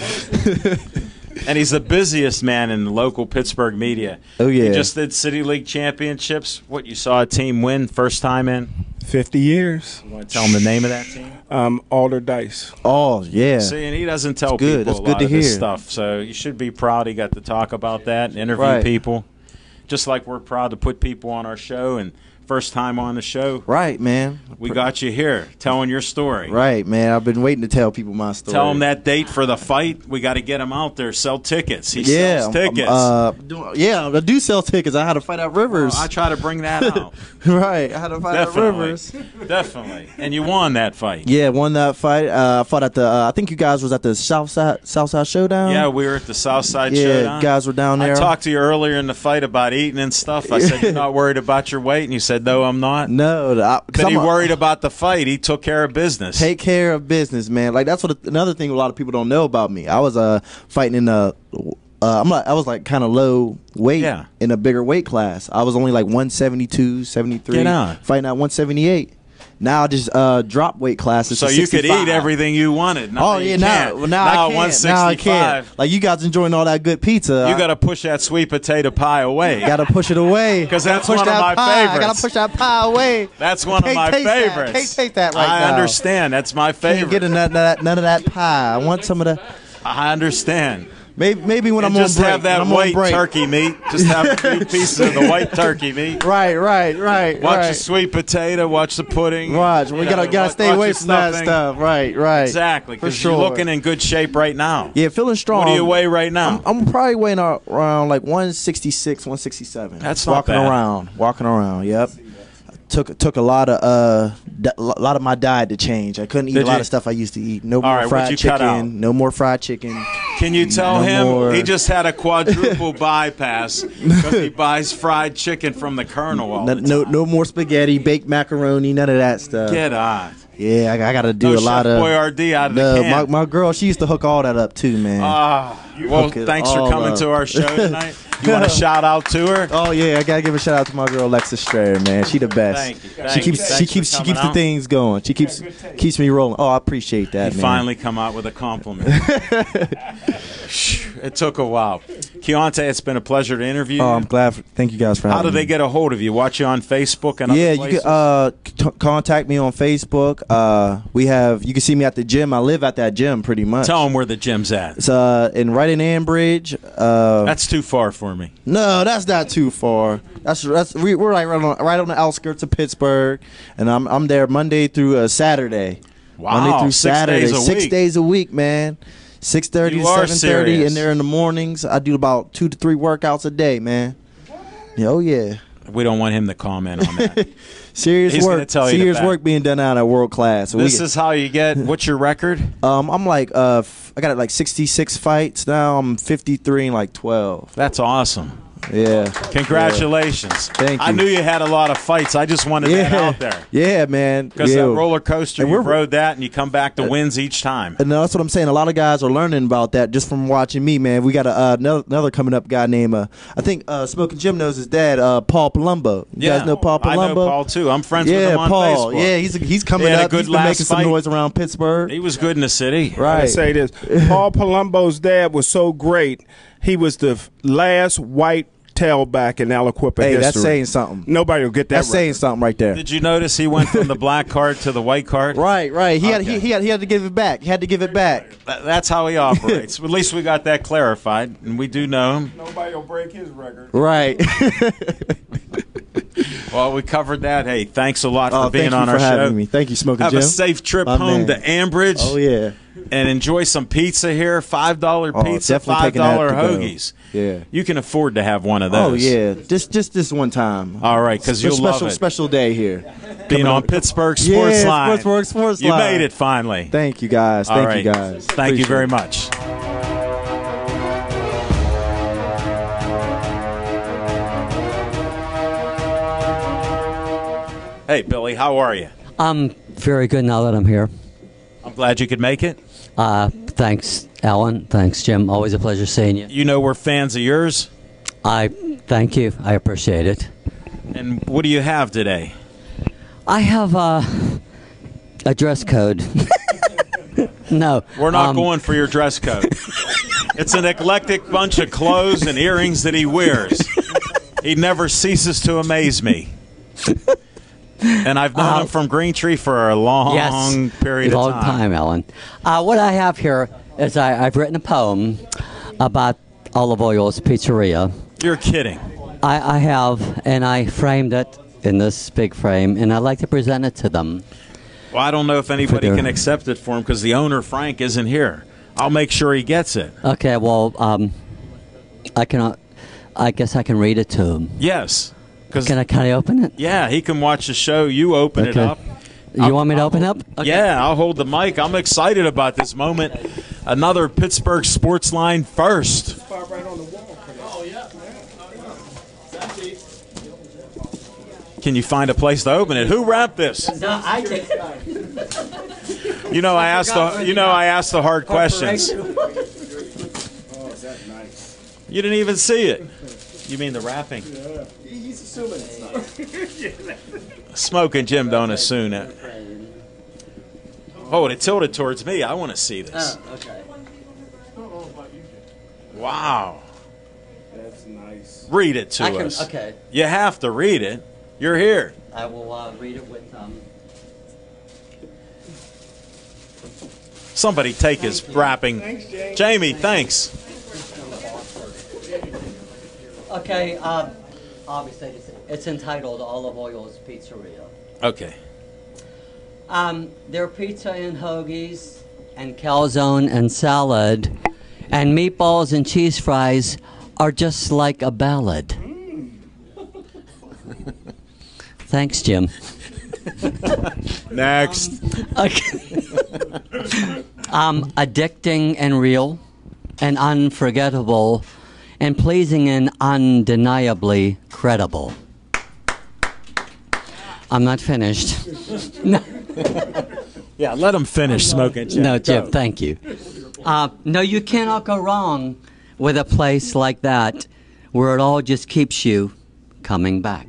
And he's the busiest man in the local Pittsburgh media. Oh, yeah. He just did City League championships. What, you saw a team win first time in? Fifty years. You want to tell him the name of that team? Um, Alder Dice. Oh yeah. See, and he doesn't tell That's good. people That's a good lot to of this hear. stuff. So you should be proud he got to talk about that and interview Right. people. Just like we're proud to put people on our show, and first time on the show, Right, man. we got you here telling your story. Right, man. I've been waiting to tell people my story. Tell him that date for the fight. We got to get him out there. Sell tickets. He Yeah, sells tickets. Uh, do- yeah, I do sell tickets. I had to fight at Rivers. I try to bring that out. right, I had to fight at Definitely. Rivers. Definitely. And you won that fight. Yeah, won that fight. Uh, I fought at the. Uh, I think you guys was at the Southside Southside Showdown. Yeah, we were at the Southside yeah, Showdown. guys were down there. I talked to you earlier in the fight about eating and stuff. I said, you're not worried about your weight? And you said, no, I'm not. No, I, 'cause But I'm he a- worried about the fight. He took care of business. Take care of business, man. Like that's what another thing a lot of people don't know about me. I was uh fighting in a. Uh, I'm like, I was like kind of low weight Yeah. in a bigger weight class. I was only like one seventy-two, seventy-three. Get on. Fighting at one seventy-eight. Now I just uh, drop weight classes. So to you could sixty-five. eat everything you wanted. Now Oh you yeah, can't. now well, now, now I at can't. one Now I sixty-five, can't. Like you guys enjoying all that good pizza. you got to push that sweet potato pie away. Got to push it away 'Cause that's Push one of that my pie. I favorites. gotta push that pie away. That's one of Can't my taste that. favorites. Can't taste that right I now. understand. That's my Can't favorite. get none of that, none of that pie. I want some of the. I understand. Maybe maybe when And I'm just on break. have that when I'm on white break. turkey meat. Just have a few pieces of the white turkey meat. Right, right, right. Watch right. the sweet potato. Watch the pudding. Watch. We you gotta know, gotta watch- stay watch away the from that stuffing. stuff. Right, right. Exactly, For because sure. you're looking in good shape right now. Yeah, feeling strong. What do you weigh right now? I'm, I'm probably weighing ar- around like one sixty-six, one sixty-seven. That's not walking bad. around, walking around. Yep. Took took a lot of uh di- a lot of my diet to change. I couldn't eat Did a lot you? of stuff I used to eat. No All more right, what'd fried you cut out? chicken. No more fried chicken. Can you tell No him more. he just had a quadruple bypass because he buys fried chicken from the Colonel all No, the no time? no more spaghetti, baked macaroni, none of that stuff. Get on. Yeah, I, I got to do No a Chef lot of Boyardee out of the No, can. my my girl, she used to hook all that up too, man. Ah, well, hook it thanks for all coming up. to our show tonight. You want to shout out to her? Oh yeah, I gotta give a shout out to my girl Lexa Strayer, man. She the best. Thank you. she Thank keeps you. she Thanks keeps for she keeps coming the out. things going. She keeps keeps me rolling. Oh, I appreciate that, You man. finally come out with a compliment. It took a while. Keontae, it's been a pleasure to interview you. Oh, I'm glad. For, thank you guys for How having do they me. get a hold of you? Watch you on Facebook and Yeah, other you places? can uh, c- contact me on Facebook. Uh, we have you can see me at the gym. I live at that gym pretty much. Tell them where the gym's at. It's uh in right in Ambridge. Uh, That's too far for me. no, that's not too far. That's that's we, we're right right on right on the outskirts of Pittsburgh, and I'm I'm there Monday through uh, Saturday. Wow, Monday through six Saturday, days a six week. days a week, man. Six thirty You to are seven thirty, serious. and there in the mornings. I do about two to three workouts a day, man. Yeah, oh yeah, We don't want him to comment on that. serious He's gonna work. tell you the serious fact. work being done out at world class. So we This get- is how you get. What's your record? um, I'm like uh, f- I got like sixty-six fights now. I'm fifty-three and like twelve. That's awesome. Yeah, Congratulations. Thank I you. knew you had a lot of fights. I just wanted yeah, that out there. yeah, man. Because yeah. that roller coaster, And you we're- rode that and you come back to wins each time. And that's what I'm saying. A lot of guys are learning about that just from watching me, man. We got a, uh, another, another coming up guy named, uh, I think uh, Smoking Jim knows his dad, uh, Paul Palumbo. You guys know Paul Palumbo? I know Paul, too. I'm friends with Yeah, him on Paul. Facebook. Yeah, he's he's coming He had a up. good He's been last making some fight. noise around Pittsburgh. He was good in the city. I Right. say this. Paul Palumbo's dad was so great. He was the f- last white tailback in Aliquippa Hey, history. that's saying something. Nobody will get that That's record. saying something right there. Did you notice he went from the black card to the white card? Right, right. He had Okay. he, he had he had to give it back. He had to give it back. Th- That's how he operates. At least we got that clarified, and we do know him. Nobody will break his record. Right. Well, we covered that. Hey, thanks a lot oh, for being thank you on for our having show. me. Thank you, Smoking Have Jim. a safe trip My home man. to Ambridge. Oh yeah. And enjoy some pizza here. Five dollar Oh, pizza, definitely five taking that dollar to go. hoagies. Yeah. You can afford to have one of Oh those. yeah. Just just this one time. All right, because you'll special love it. special day here. Being Coming on up- Pittsburgh Yeah, Sports Line. Pittsburgh Sports You Line. made it finally. Thank you guys. All Thank right. you guys. Thank you Appreciate very it. much. Hey, Billy, how are you? I'm very good now that I'm here. I'm glad you could make it. Uh, thanks, Alan. Thanks, Jim. Always a pleasure seeing you. You know we're fans of yours. I thank you. I appreciate it. And what do you have today? I have uh, a dress code. No, We're not um, going for your dress code. It's an eclectic bunch of clothes and earrings that he wears. He never ceases to amaze me. And I've known Uh, him from Green Tree for a long yes, period a of long time. time, Alan. Uh, what I have here is I, I've written a poem about Olive Oil's Pizzeria. You're kidding. I, I have, and I framed it in this big frame, and I'd like to present it to them. Well, I don't know if anybody their- can accept it for him because the owner, Frank, isn't here. I'll make sure he gets it. Okay, well, um, I cannot. I guess I can read it to him. Yes. 'Cause- Can I? Can I open it? yeah, he can watch the show. You open it Okay. up. You I'll- want me to I'll- open up? Okay. Yeah, I'll hold the mic. I'm excited about this moment. Another Pittsburgh Sports Line first. Can you find a place to open it? Who wrapped this? No, I did. You know, I asked the you know I asked the hard questions. You didn't even see it. You mean the wrapping? He's assuming it's not. Smoke and Jim don't assume it. Oh, it tilted towards me. I want to see this. Oh, okay. Wow. That's nice. Read it to I can, us. okay. You have to read it. You're here. I will uh, read it with um. Somebody take his wrapping. Thanks, James. Jamie, thanks. Okay, uh, obviously it's, it's entitled Olive Oil's Pizzeria. Okay. Um, their pizza and hoagies and calzone and salad and meatballs and cheese fries are just like a ballad. Thanks, Jim. Next. Okay. um, addicting and real and unforgettable and pleasing and undeniably credible. I'm not finished. No. Yeah, let him finish smoking. Jim. No, Jim, Go. thank you. Uh, no, you cannot go wrong with a place like that where it all just keeps you coming back.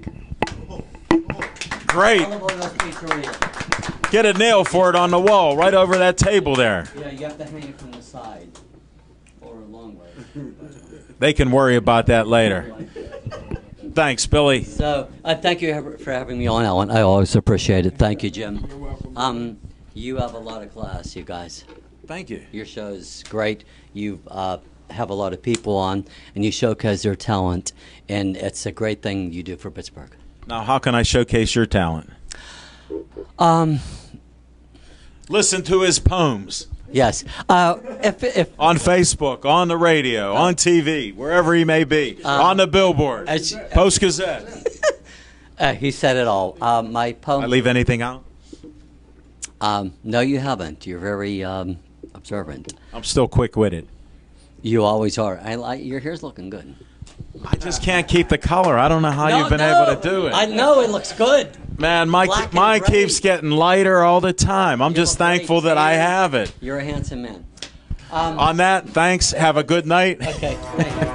Great. Get a nail for it on the wall, right over that table there. Yeah, you have to hang it from the side or a long way. They can worry about that later. Thanks, Billy. So, uh, thank you for having me on, Alan. I always appreciate it. Thank you, Jim. You're welcome. Um, you have a lot of class, you guys. Thank you. Your show is great. You uh, have a lot of people on, and you showcase their talent, and it's a great thing you do for Pittsburgh. Now, how can I showcase your talent? Um, Listen to his poems. Yes. Uh, if, if on Facebook, on the radio, on T V, wherever he may be, uh, on the billboard, Post Gazette. uh, he said it all. Uh, my poem. I leave anything out? Um, no, you haven't. You're very um, observant. I'm still quick-witted. You always are. I like your hair's looking good. I just can't keep the color. I don't know how no, you've been no. able to do it. I know it looks good. Man, my mine keeps getting lighter all the time. I'm you just thankful that I have it. You're a handsome man. Um, On that, thanks. Have a good night. Okay. Thank you.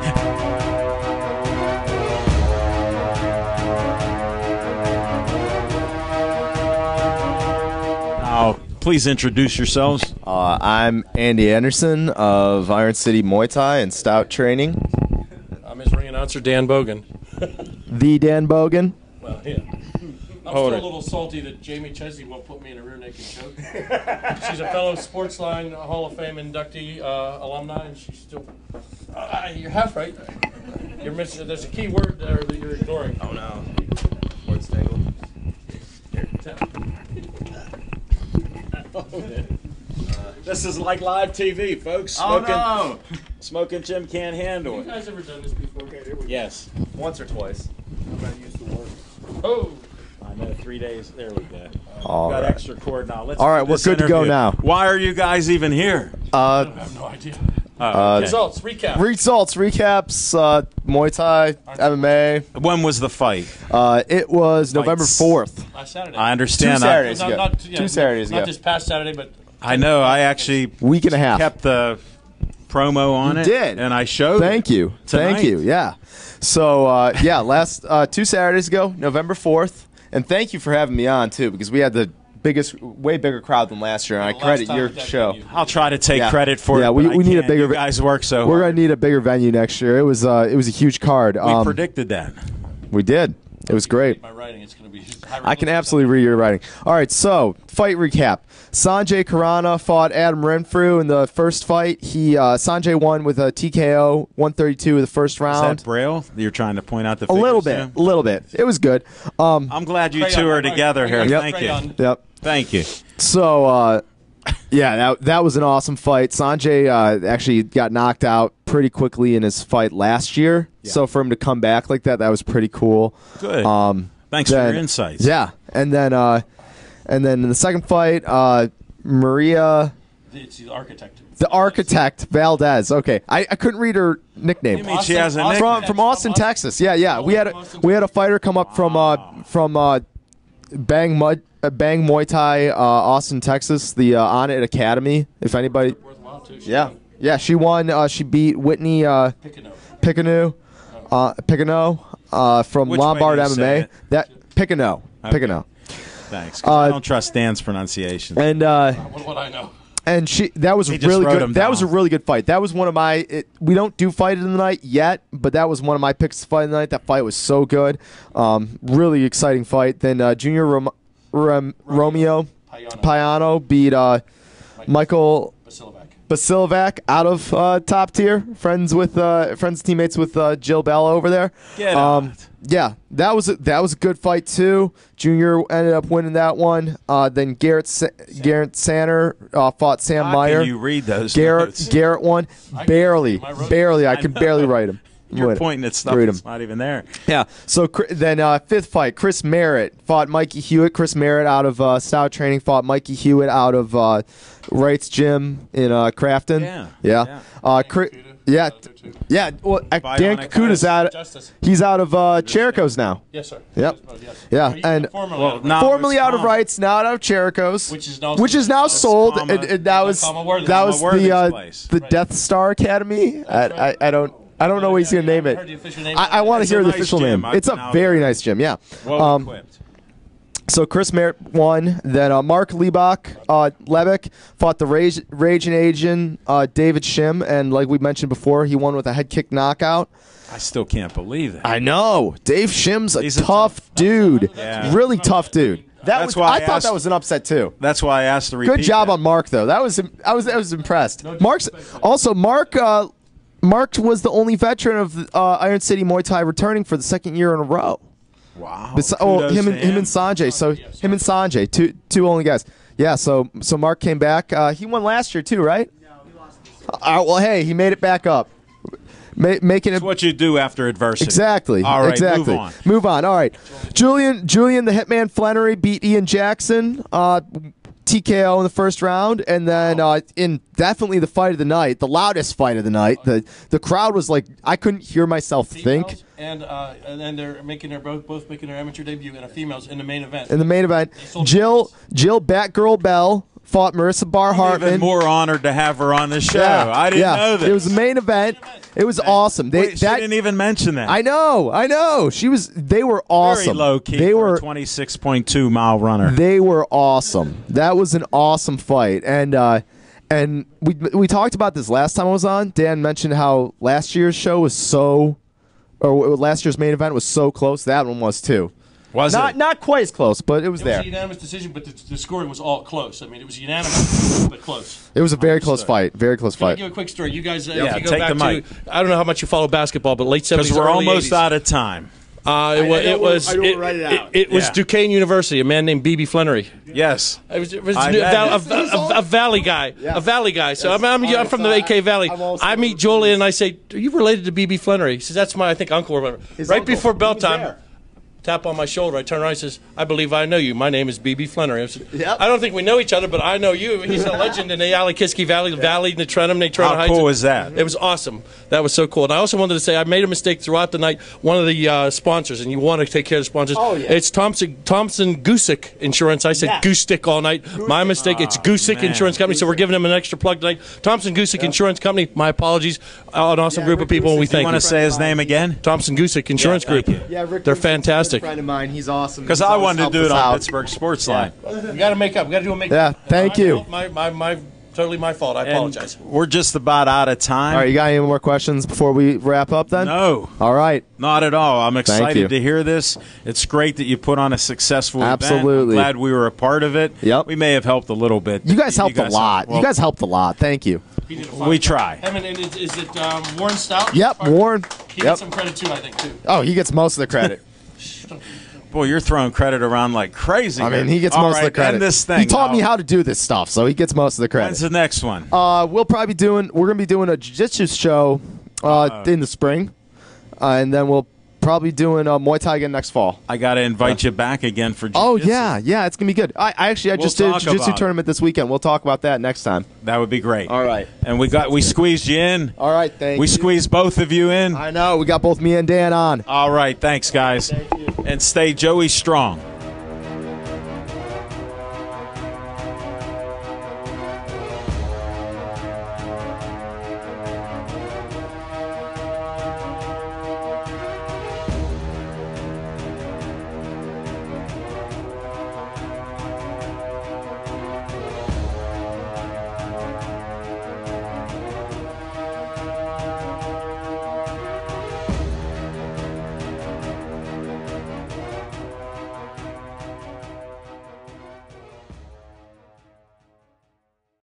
Now, please introduce yourselves. Uh, I'm Andy Anderson of Iron City Muay Thai and Stout Training. I'm his ring announcer, Dan Bogan. The Dan Bogan. Well, yeah. I'm Hold still it. a little salty that Jamie Chesney won't put me in a rear naked choke. She's a fellow Sportsline Hall of Fame inductee uh, alumni, and she's still. Uh, you're half right. You're missing. There's a key word there that you're ignoring. Oh no. Word stangle. Here, tap. This is like live T V, folks. Smoking, oh no! Smoking Jim can't handle Have you it. guys ever done this before? Okay, there we go. Yes. Once or twice. I'm gonna use the word. Oh. I know. Three days. There we go. All Got right. extra cord now. Let's All right, do we're this good to go interview. now. Why are you guys even here? Uh, I have no idea. Oh, Uh, okay. Results, recap. results, recaps, uh, Muay Thai, M M A. When was the fight? Uh, it was November Fights. fourth. Last Saturday. I understand. Two I- Saturdays Not- ago. not- yeah, Two Saturdays Not ago. this past Saturday, but I know. I actually Week and a half. kept the promo on You it. did. And I showed Thank it you. tonight. Thank you. Yeah. So, uh, yeah, last uh, two Saturdays ago, November fourth. And thank you for having me on, too, because we had the biggest, way bigger crowd than last year, and I Last credit time your at that show. venue. I'll try to take Yeah. credit for Yeah, it. we- but I we need a can't. bigger You vi- guys work so We're hard. gonna need a bigger venue next year. It was uh, it was a huge card. We Um, predicted that. we did. It was great. my writing, it's going to be. I can absolutely read your writing. All right, so fight recap. Sanjay Karana fought Adam Renfrew in the first fight. He uh, Sanjay won with a T K O, one thirty-two in the first Is round. that Braille? You're trying to point out the A figures little to? bit, a little bit. It was good. Um, I'm glad you Crayon, two are right, together right, here. right, Yep. Thank Crayon. you. yep. Thank you. So, uh, yeah, that, that was an awesome fight. Sanjay uh, actually got knocked out pretty quickly in his fight last year. Yeah. So for him to come back like that, that was pretty cool. Good. Um, Thanks for then- your insights. Yeah, and then uh, and then in the second fight, uh, Maria, It's the architect. the architect Valdez. Okay, I, I couldn't read her nickname. You mean she has a Austin- nickname? From from Austin, Texas. Yeah, yeah. We had a, we had a fighter come up from uh from uh Bang Mud uh, Bang Muay Thai uh, Austin, Texas. The uh, On It Academy. If anybody, Worthwhile, too. She yeah, yeah. She won. Uh, she beat Whitney uh, Pick a note. Piccano, uh, Piccano uh, from Which way Lombard do you M M say A. it? That Piccano, Okay. Piccano, Thanks. 'cause I Uh, don't trust Dan's pronunciation. and. Uh, What would I know? And she that was He a just really wrote good. him That was a down. really good fight. That was one of my. It, we don't do fight of the night yet, but that was one of my picks to fight of the night. That fight was so good. Um, really exciting fight. Then uh, Junior Rom- Rom- Romeo Payano. Payano beat uh, Michael Basilovac. Basilovac out of uh, top tier, friends with uh, friends teammates with uh, Jill Bella over there. Get um, out. Yeah, that was a, that was a good fight too. Junior ended up winning that one. Uh, then Garrett Sa- Garrett Sanner uh, fought Sam How Meyer. can you read those Garrett notes? Garrett won barely, barely. I could barely write them. You're Wait, pointing at stuff read that's 'em. not even there. Yeah. So Chri- then uh, fifth fight, Chris Merritt fought Mikey Hewitt. Chris Merritt out of uh, Stout Training fought Mikey Hewitt out of uh, Wright's Gym in uh, Crafton. Yeah. Yeah. Yeah. Uh, Chri- yeah. Yeah. Well, uh, Dan Bionic Kakuta's out. Justice. He's out of uh, Cherico's now. Yes, sir. Yep. Yes. Yeah, He- and- formerly Well, out of now- Formerly it's out of calm. Wright's, now out of Cherico's, Which is now- which is now sold. Comma- And, and that was Comma Worthy. that was Comma Worthy's the uh, place. the Death Star Academy. I, I I don't. I don't know what he's going to name Heard the it. official name. I, I want to It's hear a the nice official gym. name. I've It's a been out very there. nice gym, yeah. Well Um, equipped. so Chris Merritt won. Then uh, Mark Liebach, uh, Lebeck fought the Rage, Raging Asian uh, David Shim, and like we mentioned before, he won with a head kick knockout. I still can't believe that. I know. Dave Shim's a He's a tough, tough- dude. Yeah. Really tough dude. That That's was, why I, I thought asked- that was an upset too. That's why I asked to repeat Good job that. on Mark though. That was I was I was impressed. Mark's also Mark. Uh, Mark was the only veteran of uh, Iron City Muay Thai returning for the second year in a row. Wow. Besi- oh, Kudos him to and him and Sanjay. So him and Sanjay, two two only guys. Yeah. So so Mark came back. Uh, he won last year too, right? No, he lost. Uh, well, hey, he made it back up, Ma- making it. It's what you do after adversity. Exactly. All right, exactly. move on. Move on. All right. Julian Julian the Hitman Flannery beat Ian Jackson. Uh, T K O in the first round, and then uh, in definitely the fight of the night, the loudest fight of the night. The the crowd was like, I couldn't hear myself think. Females And uh, and then they're making their both both making their amateur debut in a females in the main event. In the main event, Jill Jill Batgirl Bell fought Marissa Bar I'm Hartman. even more honored to have her on the show. Yeah, I didn't yeah. know this. It was the main event. It was awesome. They Wait, she that didn't even mention that. I know, I know. She was. They were awesome. Very low key. They for were a twenty-six point two mile runner. They were awesome. That was an awesome fight, and uh, and we we talked about this last time I was on. Dan mentioned how last year's show was so, or last year's main event was so close. That one was too. Was not it? not quite as close, but it was It was there. a unanimous decision, but the, the scoring was all close. I mean, it was unanimous, but close. It was a very close fight. Very close Can I fight. give a quick story? You guys, uh, Yeah, if you go take back the mic. to, I don't know how much you follow basketball, but late Because seventies, we're early almost eighties. out of time. Uh, it, wa- I it don't- was I don't it, write it it, out. it was Yeah. Duquesne University. A man named B B Flannery. Yes. It was, it was I a, met val- him. a, a, a valley guy, a valley guy. So I'm, I'm, I'm from the A K Valley. I meet Julian and I say, "Are you related to B B Flannery?" He says, "That's my, I think, uncle or whatever." Right uncle. before bell He was time, there. tap on my shoulder. I turn around. He says, "I believe I know you. My name is B B Flannery." I, said, Yep. I don't think we know each other, but I know you. He's a legend in the Alikiski Valley, the Valley, the Trenton, the Trenton How Heights. cool was that? It was awesome. That was so cool. And I also wanted to say I made a mistake throughout the night. One of the uh, sponsors, and you want to take care of the sponsors. Oh, yeah. It's Thompson Thompson Goosick Insurance. I said Yeah. Goose Stick all night. My mistake. It's Goosick man. Insurance Company. So we're giving them an extra plug tonight. Thompson Goosick Insurance Company. My apologies. Uh, an awesome Yeah, group Rick of people, and we Goosick. You thank want you. to say his name again? Thompson Goosick Insurance Yeah, thank Group. you. Yeah, Rick They're Bruce is a good fantastic. friend of mine. He's awesome. Because He's I always wanted to helped do it us on out. Pittsburgh Sports Line. We got to make up. We got to do a make Yeah, up. thank you. My, my, my, totally my fault. I And apologize. we're just about out of time. All right, you got any more questions before we wrap up? Then No. All right. Not at all. I'm you. excited to hear this. It's great that you put on a successful event. Absolutely. I'm glad we were a part of it. Yep. We may have helped a little bit. You guys helped a lot. well, you guys helped a lot. Thank you. He did a fine we job. try. Him and, and is, is it um, Warren Stout? Yep, Warren. He Yep. gets some credit too, I think, too. Oh, he gets most of the credit. Boy, you're throwing credit around like crazy. I mean, he gets All most right, of the credit. End this thing. He taught me now. how to do this stuff, so he gets most of the When's credit. the next one? Uh, we'll probably be doing. We're gonna be doing a jiu-jitsu show uh, in the spring, uh, and then we'll probably doing uh, Muay Thai again next fall. I got to invite you back again for jiu-jitsu. Oh yeah, yeah, it's gonna be good. I, I actually I We'll just did a talk jiu-jitsu about it. tournament this weekend. We'll talk about that next time. That would be great. All right. And we got we squeezed you in. All right, thank we you. squeezed both of you in. I know we got both me and Dan on. All right, thanks guys. Thank you. And stay Joey strong.